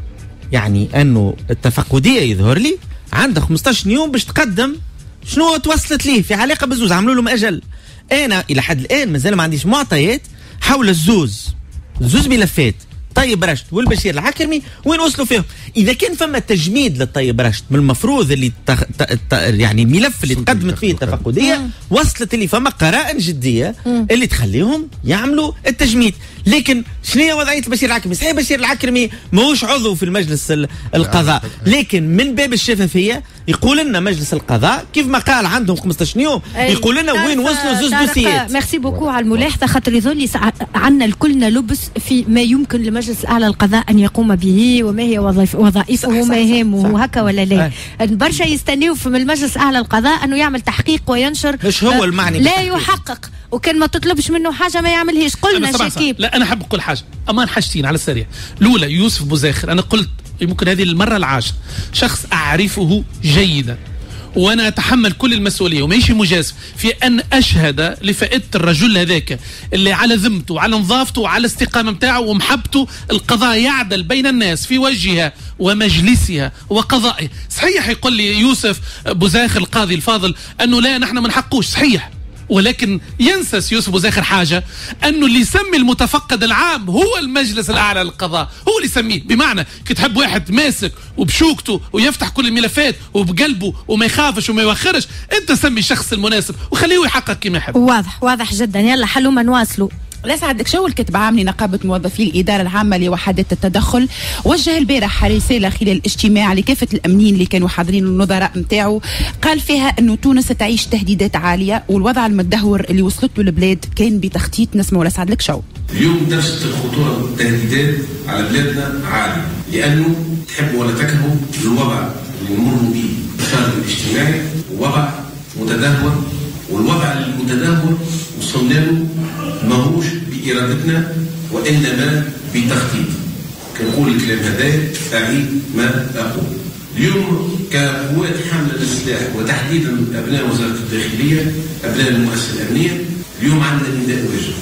يعني انه التفقديه يظهر لي عندها خمسطاش يوم باش تقدم شنو توصلت ليه في علاقه بزوز، عملوا لهم اجل. انا الى حد الان مازال ما عنديش معطيات حول الزوز زوز ملفات طيب رشد والبشير العكرمي وين وصلوا فيهم. اذا كان فما تجميد للطيب رشد من المفروض اللي تخ... ت... ت... يعني الملف اللي تقدمت فيه التفقديه وصلت اللي فما قرائن جديه اللي تخليهم يعملوا التجميد. لكن شنو هي وضعيه البشير العكرمي؟ صحيح البشير العكرمي ماهوش عضو في المجلس القضاء، لكن من باب الشفافيه يقول لنا مجلس القضاء كيف ما قال عندهم خمسطاش يوم، يقول لنا وين وصلوا زوز دوسيات. ميرسي بوكو على الملاحظه، خاطر يظل عندنا الكلنا لبس في ما يمكن لمجلس الاعلى للقضاء ان يقوم به وما هي وظائف وظائفه ومهامه هكا ولا لا. برشا يستنيوا في المجلس الاعلى للقضاء انه يعمل تحقيق وينشر، مش هو المعني لا يحقق، وكان ما تطلبش منه حاجه ما يعملهاش. قلنا شكيب. لا انا حاب اقول حاجه، امان حاجتين على السريع. الاولى يوسف بوزاخر، انا قلت يمكن هذه المره العاشره، شخص اعرفه جيدا وانا اتحمل كل المسؤوليه وماشي مجازف في ان اشهد لفائده الرجل هذاك اللي على ذمته وعلى نظافته وعلى الاستقامه نتاعه ومحبته القضاء يعدل بين الناس في وجهها ومجلسها وقضائه. صحيح يقول لي يوسف بوزاخر القاضي الفاضل انه لا نحن ما نحقوش، صحيح، ولكن ينسى يوسف بوزاخر حاجه، انه اللي يسمي المتفقد العام هو المجلس الاعلى للقضاء، هو اللي يسميه. بمعنى كي تحب واحد ماسك وبشوكته ويفتح كل الملفات وبقلبه وما يخافش وما يوخرش، انت سمي الشخص المناسب وخليه يحقق كما يحب. واضح واضح جدا. يلا حلوما نواصلوا. لا سعدك شو الكتب عام لنقابة موظفي الإدارة العامة لوحدات التدخل وجه البارح رسالة خلال اجتماع لكافة الأمنيين اللي كانوا حاضرين النظراء نتاعو، قال فيها أنه تونس تعيش تهديدات عالية والوضع المدهور اللي وصلت له البلاد كان بتخطيط نسمه. ولا سعدك شو اليوم درجة الخطورة والتهديدات على بلادنا عالية، لأنه تحبوا ولا تكرهوا الوضع اللي نمر به الشارع الاجتماعي وضع متدهور، والوضع المتدهور وصلنا له ماهوش بإرادتنا وإنما بتخطيط. كنقول الكلام هذا أعيد ما أقول. اليوم كقوات حاملة للسلاح وتحديدا أبناء وزارة الداخلية، أبناء المؤسسة الأمنية، اليوم عندنا نداء واجب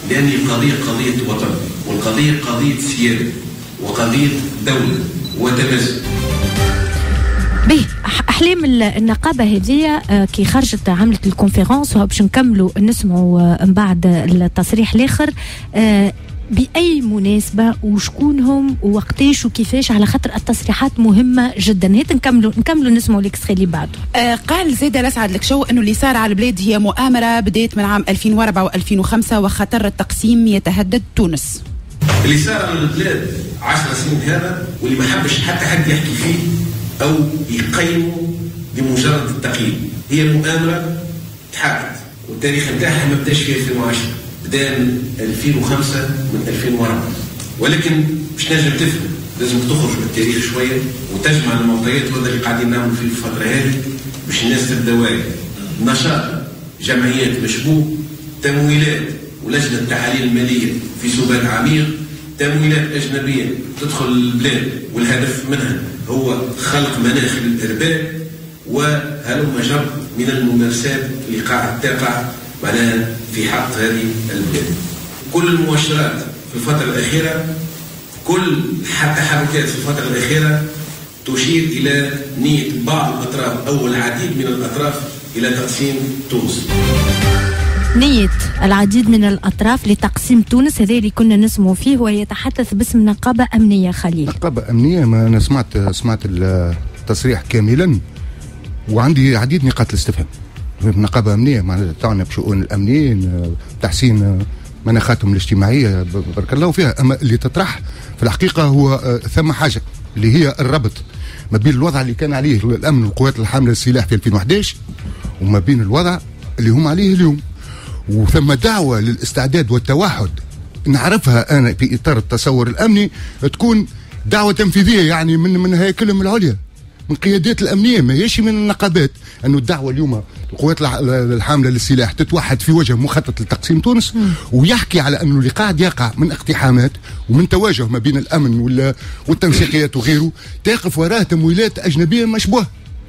لأن القضية قضية وطن، والقضية قضية سيادة، وقضية دولة وتمازن. به احلام النقابه هذه كي خرجت عملت الكونفيرونس وباش نكملوا نسمعوا من بعد التصريح الاخر باي مناسبه وشكونهم ووقتاش وكيفاش، على خاطر التصريحات مهمه جدا. هيك نكملوا نكملوا نسمعوا الاكستري اللي بعده. آه قال زيد الاسعد لك شو انه اللي صار على البلاد هي مؤامره بدات من عام ألفين وأربعة وألفين وخمسة وخطر التقسيم يتهدد تونس. اللي صار على البلاد عشر سنين هذا واللي ما حبش حتى حد يحكي فيه او يقيمه بمجرد التقييم، هي المؤامره تحققت والتاريخ نتاعها ما بداش في ألفين وعشرة، بدا من ألفين وخمسة من ألفين وأربعة، ولكن باش تنجم تفهم لازم تخرج من التاريخ شويه وتجمع المعطيات، وهذا اللي قاعدين نعملوا فيه الفتره هذه باش الناس تبدا واعيه. نشاط جمعيات مشبوه، تمويلات ولجنه التحاليل الماليه في سبات عميق، تمويلات اجنبيه تدخل البلاد والهدف منها هو خلق مناخ للارباب، وهلم جر من الممارسات اللي قاعد تقع معناها في حق هذه البلاد. كل المؤشرات في الفتره الاخيره، كل التحركات في الفتره الاخيره تشير الى نيه بعض الاطراف او العديد من الاطراف الى تقسيم تونس. نية العديد من الأطراف لتقسيم تونس، هذا اللي كنا نسمعوا فيه ويتحدث باسم نقابة أمنية. خليل، نقابة أمنية، ما أنا سمعت سمعت التصريح كاملا وعندي عديد نقاط الاستفهام. نقابة أمنية معناتها تعنى بشؤون الأمنيين، تحسين مناخاتهم الاجتماعية بارك الله فيها، أما اللي تطرح في الحقيقة هو ثم حاجة اللي هي الربط ما بين الوضع اللي كان عليه الأمن والقوات الحاملة للسلاح في ألفين وأحد عشر وما بين الوضع اللي هم عليه اليوم. وثم دعوة للاستعداد والتوحد نعرفها أنا في إطار التصور الأمني تكون دعوة تنفيذية، يعني من من هيكلهم العليا، من قيادات الأمنية، ما هيش من النقابات. أنه الدعوة اليوم القوات الحاملة للسلاح تتوحد في وجه مخطط لتقسيم تونس، ويحكي على أنه اللي قاعد يقع من اقتحامات ومن تواجه ما بين الأمن والتنسيقيات وغيره تقف وراه تمويلات أجنبية مشبوهة.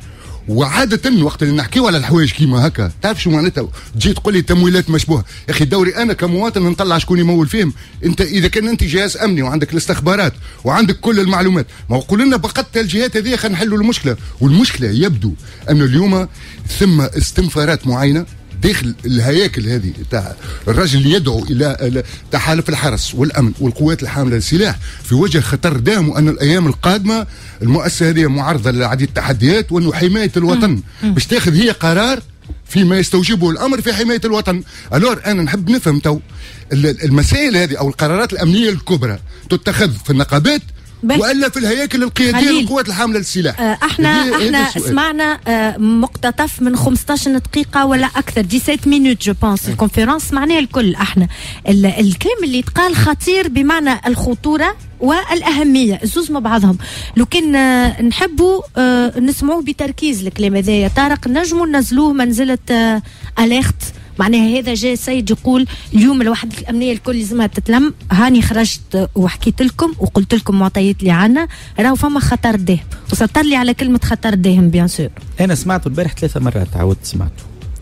وعادة وقت اللي نحكيو على الحوايج كيما هكا تعرف شو معناتها؟ تجي تقول لي تمويلات مشبوهه، يا اخي دوري انا كمواطن نطلع شكون يمول فيهم. انت اذا كان انت جهاز امني وعندك الاستخبارات وعندك كل المعلومات، ما قول لنا بقت الجهات هذه خلينا نحلوا المشكله. والمشكله يبدو ان اليوم ثم استنفارات معينه داخل الهياكل هذه تاع الرجل اللي يدعو الى تحالف الحرس والامن والقوات الحامله للسلاح في وجه خطر دام، وان الايام القادمه المؤسسه هذه معرضه لعديد التحديات، وانه حمايه الوطن باش تاخذ هي قرار فيما يستوجبه الامر في حمايه الوطن. الور انا نحب نفهم تو المسائل هذه او القرارات الامنيه الكبرى تتخذ في النقابات والا في الهياكل القياديه للقوات الحامله للسلاح. آه احنا احنا سمعنا آه مقتطف من خمسطاش دقيقه ولا اكثر، سبعطاش مينوت جو بونس الكونفيرونس سمعناها الكل. احنا الكلام اللي يتقال خطير بمعنى الخطوره والاهميه، زوز مع بعضهم. لو كان آه نحبوا آه نسمعوه بتركيز الكلام هذايا طارق، نجموا ننزلوه منزله آه اليرت. معناها هذا جاء سيد يقول اليوم الوحدة الأمنية الكل لازمها تتلم. هاني خرجت وحكيت لكم وقلت لكم معطيات اللي عنا، راهو فما خطر داهم، وسطر لي على كلمة خطر داهم بيان سور. أنا سمعته البارح ثلاثة مرات، عاودت سمعته.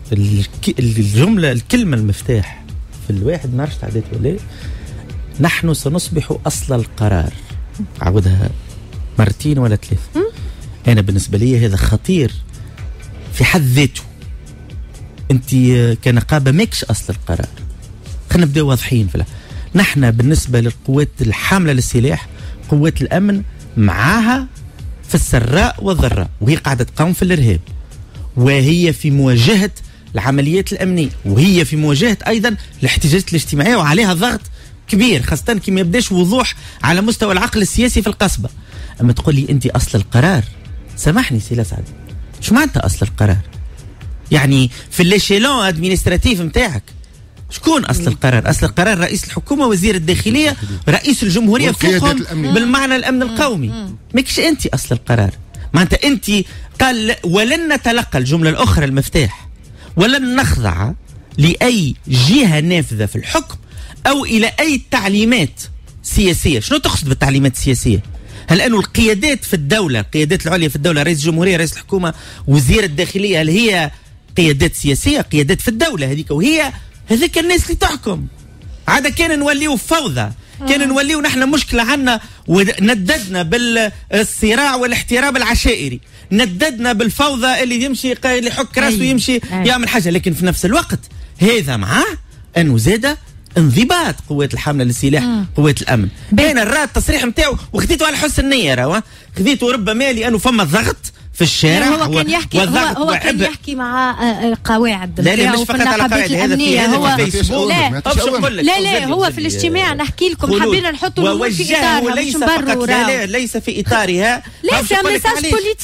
الجملة الكلمة المفتاح في الواحد ما عرفت عديت ولا نحن سنصبح أصل القرار. عاودها مرتين ولا ثلاثة. أنا بالنسبة لي هذا خطير في حد ذاته. انت كنقابه ماكش اصل القرار. خلينا نبداو واضحين في نحن بالنسبه للقوات الحامله للسلاح قوات الامن معاها في السراء والضراء، وهي قاعده تقاوم في الارهاب، وهي في مواجهه العمليات الامنيه، وهي في مواجهه ايضا الاحتجاجات الاجتماعيه، وعليها ضغط كبير خاصه كي ما يبداش وضوح على مستوى العقل السياسي في القصبه. اما تقول لي انت اصل القرار، سامحني سي الاسعد، شو معناتها اصل القرار؟ يعني في الليشيلون ادمينستراتيف نتاعك شكون اصل القرار؟ اصل القرار رئيس الحكومه، وزير الداخليه، رئيس الجمهوريه فوقهم بالمعنى الامن القومي. ماكش انت اصل القرار. معناتها انت قال ولن نتلقى الجمله الاخرى المفتاح، ولن نخضع لاي جهه نافذه في الحكم او الى اي تعليمات سياسيه. شنو تقصد بالتعليمات السياسيه؟ هل انه القيادات في الدوله، القيادات العليا في الدوله، رئيس الجمهوريه، رئيس الحكومه، وزير الداخليه، هل هي قيادات سياسيه؟ قيادات في الدوله هذيك، وهي هذيك الناس اللي تحكم. عاد كان نوليو فوضى، كان نوليو نحن مشكله عنا، ونددنا بالصراع والاحتراب العشائري، نددنا بالفوضى اللي يمشي اللي يحك راسه ويمشي يعمل حاجه، لكن في نفس الوقت هذا معاه انه زاد انضباط قوات الحمله للسلاح، قوات الامن. انا الرا التصريح نتاعو وخذيته على حسن النيه، راهو خذيته ربما لانه فما ضغط في الشارع. هو كان يحكي هو, هو كان يحكي مع قواعد لا لا مش فقط على قواعد، هذا في هو فيسبوك. لا لا لا هو في الاجتماع نحكي لكم حبينا نحطوا الامور في اطارها مش نبرروا. لا ليس في اطارها، ليس ميساج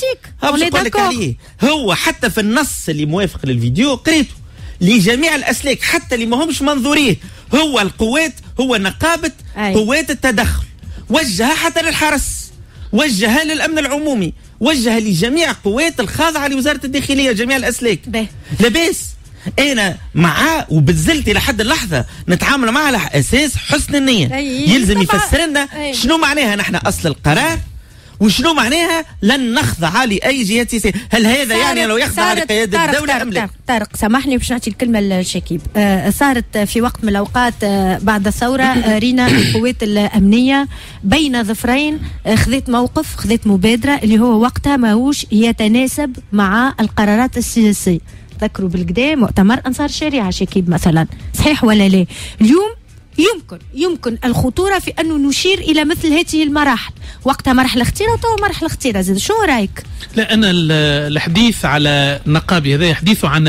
بوليتيك. هو حتى في النص اللي موافق للفيديو قريته لجميع الاسلاك حتى اللي ما همش منظوريه، هو القوات هو نقابه أي. قوات التدخل، وجهها حتى للحرس، وجهها للامن العمومي، وجهها لجميع قوات الخاضعه لوزاره الداخليه، جميع الاسلاك. لاباس انا معاه وبالزلت الى حد اللحظه نتعامل معاه على اساس حسن النيه. يلزم يفسر لنا شنو معناها نحن اصل القرار، وشنو معناها لن نخضع لاي جهه سياسيه. هل هذا يعني لو يخضع لقياده الدوله ام لا؟ طارق سامحني باش نعطي الكلمه لشكيب. آه صارت في وقت من الاوقات آه بعد الثوره آه رينا القوات الامنيه بين ظفرين آه خذت موقف، خذت مبادره اللي هو وقتها ماهوش يتناسب مع القرارات السياسيه. تذكروا بالكدا مؤتمر انصار الشريعه شكيب مثلا، صحيح ولا لا؟ اليوم يمكن يمكن الخطوره في انه نشير الى مثل هذه المراحل، وقتها مرحله خطيره وتوا مرحله خطيره زاد. شو رايك؟ لا انا الحديث على النقابي هذا يحدث عن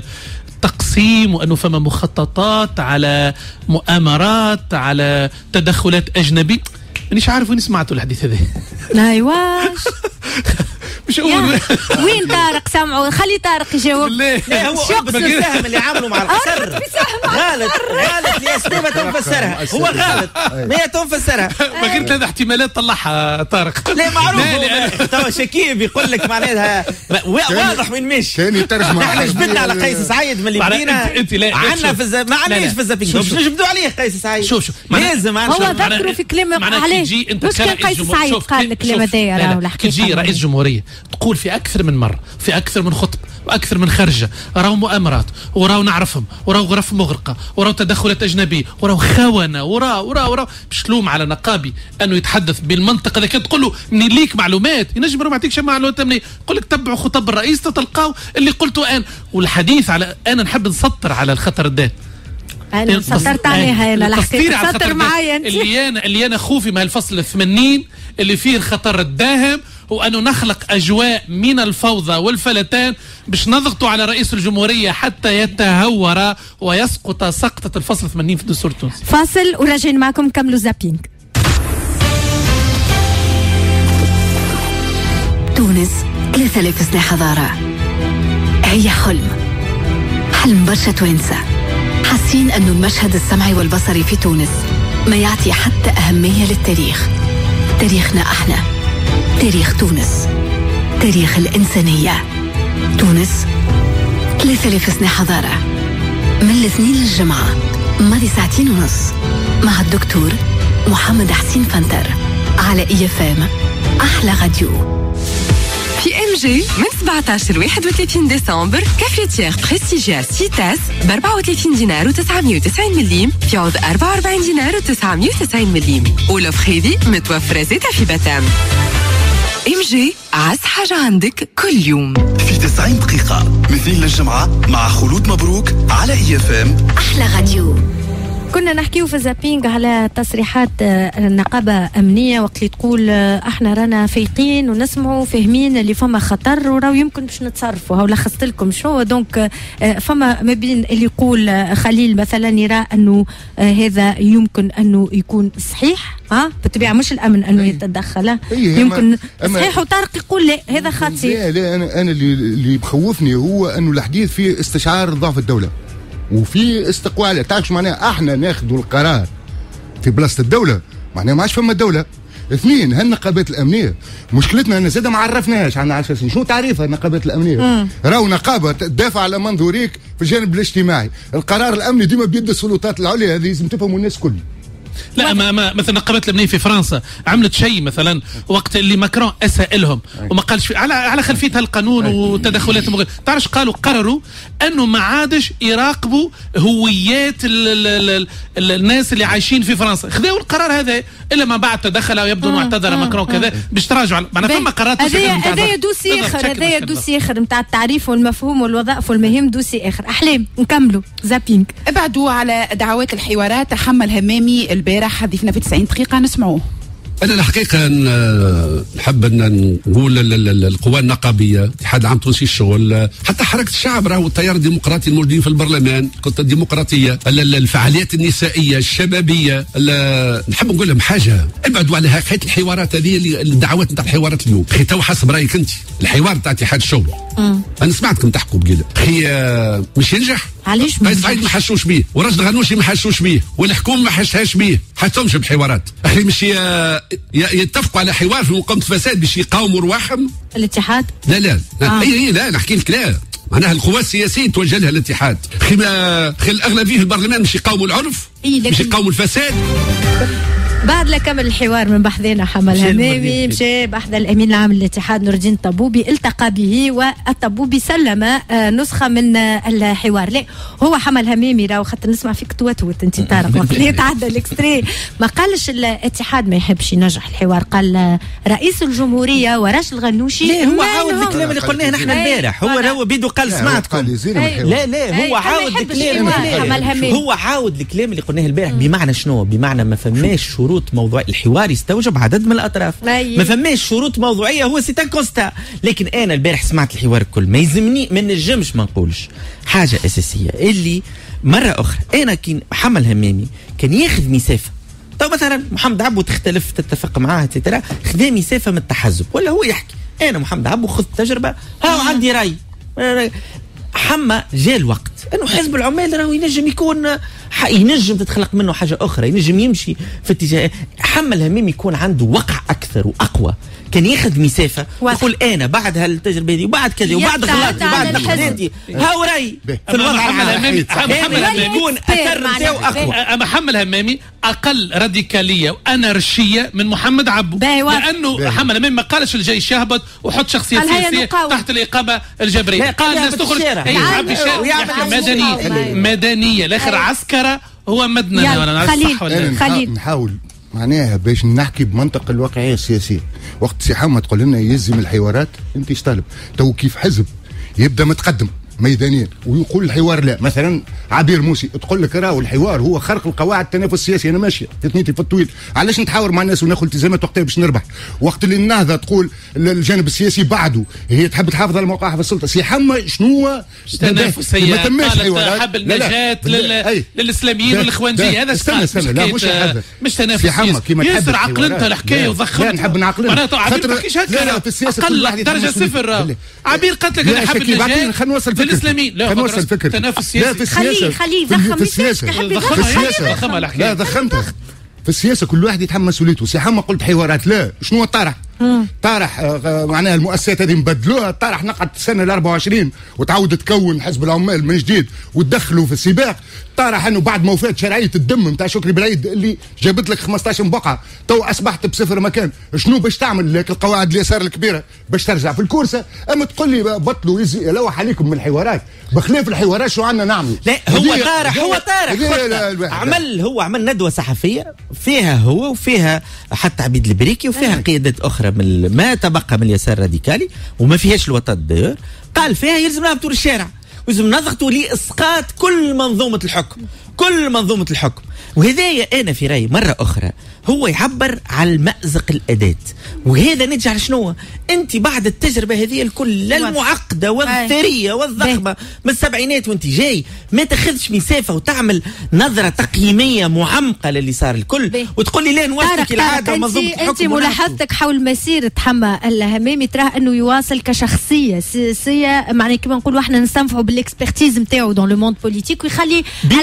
التقسيم، وانه فما مخططات على مؤامرات على تدخلات اجنبي. مانيش عارف وين سمعتوا الحديث هذا. ايواش مش اول وين طارق سمعوا؟ خلي طارق يجاوب. لا هو أربط السهم اللي عملوا مع القصر غلط غلط لأسباب ما تنفسرها، هو غلط ما تنفسرها. ما قلت هذا احتمالات طلعها طارق. لا معروف توا شكيب يقول لك معناها واضح من مش كان يترجم. احنا جبدنا على قيس سعيد من اللي بدينا عندنا في ما عندناش في الزابينج، باش نجبدوا عليه قيس سعيد. شوف شوف لازم هو ذكروا في كلمه عليه مش كان قيس سعيد قال الكلمه هذيا. كي تجي رئيس جمهوريه تقول في اكثر من مره في اكثر من خطب واكثر من خرجه راهو مؤامرات وراهو نعرفهم وراهو غرف مغرقه وراهو تدخلات اجنبيه وراهو خونه وراهو وراهو وراهو باش تلوم على نقابي انه يتحدث بالمنطق. اذا كان تقول له منين ليك معلومات ينجم ما يعطيكش معلومات منين، يقول لك تبعوا خطب الرئيس تلقاو اللي قلته انا. والحديث على انا نحب نسطر على الخطر الدات. انا سطرت عليها انا الحكايه سطر معايا انت. اللي انا اللي انا خوفي من الفصل الثمانين اللي فيه الخطر الداهم، وأنه نخلق أجواء من الفوضى والفلتان باش نضغطوا على رئيس الجمهورية حتى يتهور ويسقط سقطة الفصل الثمانين في الدستور التونسي. فاصل وراجعين معكم كملوا زابينج. تونس ثلاثة آلاف سنة حضارة، هي حلم حلم برشا توانسة حاسين أنه المشهد السمعي والبصري في تونس ما يعطي حتى أهمية للتاريخ. تاريخنا احنا، تاريخ تونس، تاريخ الإنسانية. تونس ثلاثة آلاف سنة حضارة، من الاثنين للجمعة ماضي ساعتين ونص مع الدكتور محمد حسين فنتر على إي إف إم أحلى راديو. في ام جي من سبعة عشر واحد وثلاثين ديسمبر كافيتير بريستيجيا سيتاس ب أربعة وثلاثين دينار وتسعمية وتسعين مليم في عوض أربعة وأربعين دينار وتسعمية وتسعين مليم. ولوفر هذه متوفرة زيتا في بتام. ام جي عز حاجة عندك كل يوم. في تسعين دقيقة مثيل للجمعة مع خلود مبروك على إي إف إم أحلى راديو. كنا نحكيو في الزابينج على تصريحات النقابة أمنية وقت اللي تقول احنا رانا فايقين ونسمعوا فاهمين اللي فما خطر وراو يمكن باش نتصرفوا. هاو لخصت لكم شو دونك فما ما بين اللي يقول خليل مثلا يرى انه هذا يمكن انه يكون صحيح ها بالطبيعة مش الأمن انه يتدخل يمكن صحيح، وطارق يقول لا هذا خاطئ. لا لا انا انا اللي اللي بخوفني هو انه الحديث فيه استشعار ضعف الدولة وفي استقوال. تعرف معناها احنا ناخذوا القرار في بلاصه الدوله، معناها ما عادش فما الدوله. اثنين هالنقابات الامنيه مشكلتنا ان زاده ما عرفناهاش عندنا عشر سنين. شنو تعريفها النقابات الامنيه؟ راهو نقابه تدافع على منظوريك في الجانب الاجتماعي. القرار الامني ديما بيد السلطات العليا، هذه لازم تفهموا الناس كل لا ما, ما مثلا نقابات الامنيه في فرنسا عملت شيء مثلا وقت اللي ماكرون اساء لهم وما قالش على على خلفيه هالقانون وتدخلات المغ... تعرفش قالوا قرروا انه ما عادش يراقبوا هويات ال ال ال ال الناس اللي عايشين في فرنسا. خذوا القرار هذا الا ما بعد تدخل ويبدو انه اعتذر ماكرون كذا باش تراجعوا. معناها فما قرارات هذايا دوسي اخر هذايا دوسي اخر نتاع التعريف والمفهوم والوظائف والمهام دوسي اخر. احلام نكملوا زابينج. ابعدوا على دعوات الحوارات. حمل همامي البارح حديثنا في تسعين دقيقة نسمعوه. أنا الحقيقة نحب أن نقول القوى النقابية، الاتحاد العام التونسي الشغل، حتى حركة الشعب راهو التيار الديمقراطي الموجودين في البرلمان، كنت الديمقراطية، الفعاليات النسائية الشبابية، نحب نقول لهم حاجة، ابعدوا على حكاية الحوارات هذه، الدعوات نتاع الحوارات اليوم، خي تو حسب رأيك أنت، الحوار نتاع اتحاد الشغل. مم. أنا سمعتكم تحكوا بكذا، خي مش ينجح؟ علاش ما سعيد ما حشوش بيه، وراشد غنوشي ما حشوش بيه، والحكومة ما حشهاش بيه، حتمش بحوارات، أخي مش يتفقوا على حوار في مقاومة الفساد باش يقاوموا رواحهم الاتحاد؟ لا لا لا آه. اي لا نحكي لك لا معناها القوى السياسية توجه لها الاتحاد. خي ما خي الأغلبية في البرلمان مش يقاوموا العنف، مش يقاوموا الفساد. بعد لا كمل الحوار من بحذنا حمل همامي مشى بحذا الامين العام للاتحاد نور الدين الطبوبي، التقى به والطبوبي سلم نسخه من الحوار. لا هو حمل همامي راهو خاطر نسمع فيك توتوت انت طارق وقت اللي يتعدى الاكستري ما قالش الاتحاد ما يحبش ينجح الحوار، قال رئيس الجمهوريه وراشد الغنوشي. لا هو عاود الكلام اللي قلناه نحن البارح، هو هو بيدو قال سمعتكم. لا لا هو عاود الكلام هو عاود الكلام اللي قلناه البارح. بمعنى شنو؟ بمعنى ما فماش شروط موضوع الحوار يستوجب عدد من الاطراف. ما فماش شروط موضوعيه، هو سي ان كونستا. لكن انا البارح سمعت الحوار الكل، ما يلزمني ما نجمش ما نقولش حاجه اساسيه اللي مره اخرى انا كي محمل همامي كان ياخذ مسافه. طيب مثلا محمد عبو تختلف تتفق معاه اتسيتيرا، خذ مسافه من التحزب ولا هو يحكي انا محمد عبو خذ تجربه ها عندي راي. حما جاء الوقت انه حزب العمال راهو ينجم يكون ينجم تتخلق منه حاجه اخرى، ينجم يمشي في اتجاه. حما الهمام يكون عنده وقع اكثر واقوى، كان ياخذ مسافه يقول انا بعد هالتجربه دي وبعد كذا وبعد غلطي وبعد حزنتي هاو راي في الوضع الحالي يكون اثر نتاعو اقوى. اما حمل همامي اقل راديكاليه وانارشيه من محمد عبو، لانه حمل همامي ما قالش الجيش يهبط وحط شخصيه سياسيه تحت الاقامه الجبريه، قال الناس تخرج مدنيه مدنيه الاخر عسكره هو مدني. انا صح ولا خليل نحاول معناها باش نحكي بمنطق الواقعيه السياسيه. وقت سي حما تقول لنا يلزم الحوارات، انت ايش طالب؟ تو كيف حزب يبدا متقدم ميدانيا ويقول الحوار لا، مثلا عبير موسي تقول لك راهو الحوار هو خرق القواعد التنافس السياسي، انا ماشيه في ثنيتي في الطويل، علاش نتحاور مع الناس وناخذ التزامات وقتها باش نربح؟ وقت اللي النهضه تقول الجانب السياسي بعده هي تحب تحافظ على موقعها في السلطه، سي حما شنو تنافسيه؟ ما تماش حوارات، حب النجاه للاسلاميين والاخوانجيه، هذا استنى استنى لا مش هذا مش تنافس سي حما كيما تحب ياسر عقلنت الحكايه وضخمت. لا نحب نعقلها معناتها عبير ما تحكيش هكا في السياسه اقل درجه صفر. عبير قالت لك انا حب النجاه خلينا نوصل للاسلاميين. لا نوصل الفكر تنافس سياسي. خليه خليه ضخم في السياسه في السياسه لا ضخمتها في السياسه كل واحد يتحمل مسؤوليته. سي حما قلت حوارات لا، شنو الطرح؟ طرح آه معناها المؤسسات هذه نبدلوها، طرح نقعد السنه ال أربعة وعشرين وتعاود تكون حزب العمال من جديد وتدخلوا في السباق. طرح انه بعد ما وفات شرعيه الدم نتاع شكري بالعيد اللي جابت لك خمسطاش بقعه تو اصبحت بصفر مكان، شنو باش تعمل لك القواعد اليسار الكبيره باش ترجع في الكورسه؟ اما تقول لي بطلوا يلوح عليكم من الحوارات، بخلاف الحوارات شو عندنا نعمل؟ لا هو طارح هو طارح عمل هو عمل ندوه صحفيه فيها هو وفيها حتى عبيد البريكي وفيها أه. قيادات اخرى من ما تبقى من اليسار الراديكالي وما فيهاش الوطن الدير، قال فيها يلزم نهبطوا للشارع ويلزم نضغطوا لاسقاط كل منظومه الحكم، كل منظومه الحكم. وهذايا انا في رايي مره اخرى هو يعبر على المأزق الاداه، وهذا نرجع لشنو؟ انت بعد التجربه هذه الكل المعقده والثريه والضخمه من السبعينات وانت جاي ما تاخذش مسافه وتعمل نظره تقييميه معمقه للي صار الكل وتقول لي لا نوافقك العاده ومنظومه الحكم. انت ملاحظتك حول مسيره حما الهمامي تراه انه يواصل كشخصيه سياسيه، معناها كما نقولوا احنا نستنفعوا بالاكسبرتيز نتاعو دون لو موند بوليتيك ويخلي العمل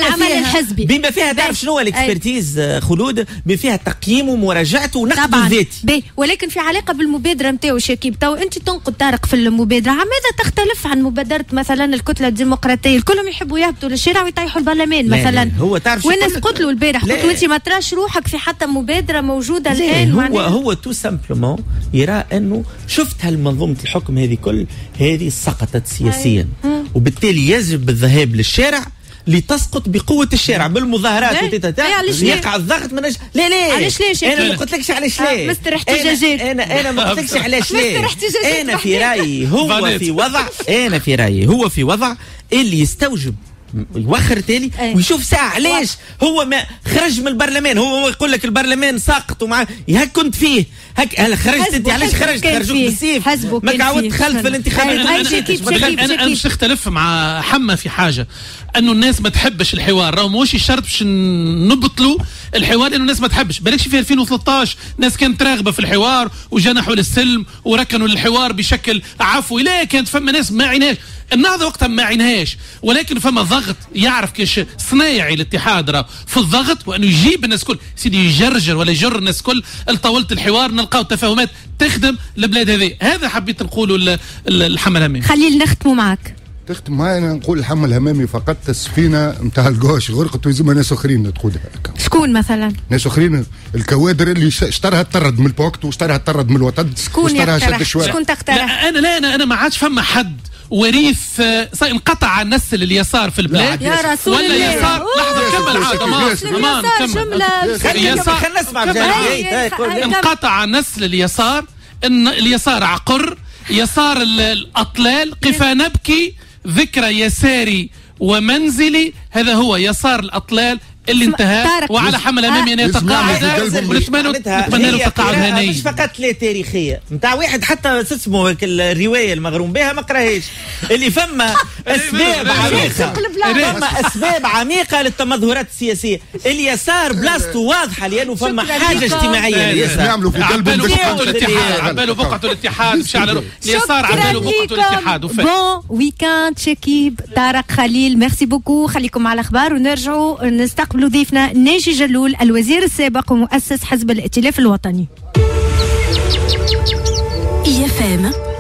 الحزبي بما فيها تعرف شنو هو الاكسبرتيز خلود؟ بما فيها تقييم ومراجعته ونقد الذاتي. ولكن في علاقه بالمبادره نتاعو شكيب، تو انت تنقد طارق في المبادره، ماذا تختلف عن مبادره مثلا الكتله الديمقراطيه؟ الكلهم يحبوا يهبطوا للشارع ويطيحوا البرلمان مثلا. هو تعرف والناس قتلوا البارح، قلت وانت ما تراش روحك في حتى مبادره موجوده الان. هو معنى هو تو سامبلومون يرى انه شفت هالمنظومه الحكم هذه كل هذه سقطت سياسيا، وبالتالي يجب الذهاب للشارع لتسقط بقوه الشارع بالمظاهرات وتتتا يقع الضغط من أجل... لا لا علاش ليش انا ما قلتلكش علاش ليه مستر احتجاجات انا انا ما قلتلكش علاش ليه انا في رايي هو في وضع انا في رايي هو في وضع اللي يستوجب يوخر تالي ويشوف ساعة علاش هو ما خرج من البرلمان. هو يقول لك البرلمان ساقط ومع هك كنت فيه هك هلا خرجت انت علاش خرجت خرجوك بالسيف ما عاودت دخلت في الانتخابات. انا انا مش نختلف مع حما في حاجه انه الناس ما تحبش الحوار، راهو مش الشرط باش نبطلوا الحوار لانه الناس ما تحبش. بالكش في ألفين وثلاثة عشر ناس كانت راغبه في الحوار وجنحوا للسلم وركنوا للحوار بشكل عفوي، لا كانت فما ناس ما عيناش النهضه وقتها ما عينهاش، ولكن فما ضغط يعرف كيش صنايعي الاتحاد راه في الضغط وانه يجيب الناس كل سيدي يجرجر ولا يجر الناس كل لطاوله الحوار نلقاو تفاهمات تخدم البلاد هذه. هذا حبيت نقولوا الحمل الهمامي. خليل نختموا معك. تختم معي انا نقول الحمل الهمامي فقط السفينه نتاع القوش غرقت ويزمها ناس اخرين تقودها. شكون مثلا؟ ناس اخرين الكوادر اللي اشتراها تطرد من البوكت واشتراها تطرد من الوطن واشتراها شد الشوارع. شكون تقترح؟ انا لا انا انا ما عادش فما حد وريث انقطع عن نسل اليسار في البلاد يا رسول ولا الله. يسار. لحظه كمل عاد امان امان كمل. خلينا نسمع انقطع عن نسل اليسار، ان اليسار عقر يسار الاطلال قفا نبكي ذكرى يساري ومنزلي. هذا هو يسار الاطلال اللي انتهى وعلى حمل امامي ان يتقاعد ونتمنى نتمنى له تقاعد هني. مش فقط لا تاريخيه نتاع واحد حتى اسمه الروايه المغروم بها ما قراهاش اللي فما اسباب عميقه فما اسباب عميقه للتمظهرات السياسيه. اليسار بلاصته واضحه لانه فما حاجه اجتماعيه لليسار. يعملوا في قلبهم بقعه الاتحاد عباله بقعه الاتحاد مش على اليسار عباله بقعه الاتحاد. بون ويكاند شكيب طارق خليل ميرسي بوكو. خليكم على الاخبار ونرجعوا نستقبل ضيفنا ناجي جلول الوزير السابق ومؤسس حزب الائتلاف الوطني. إي إف إم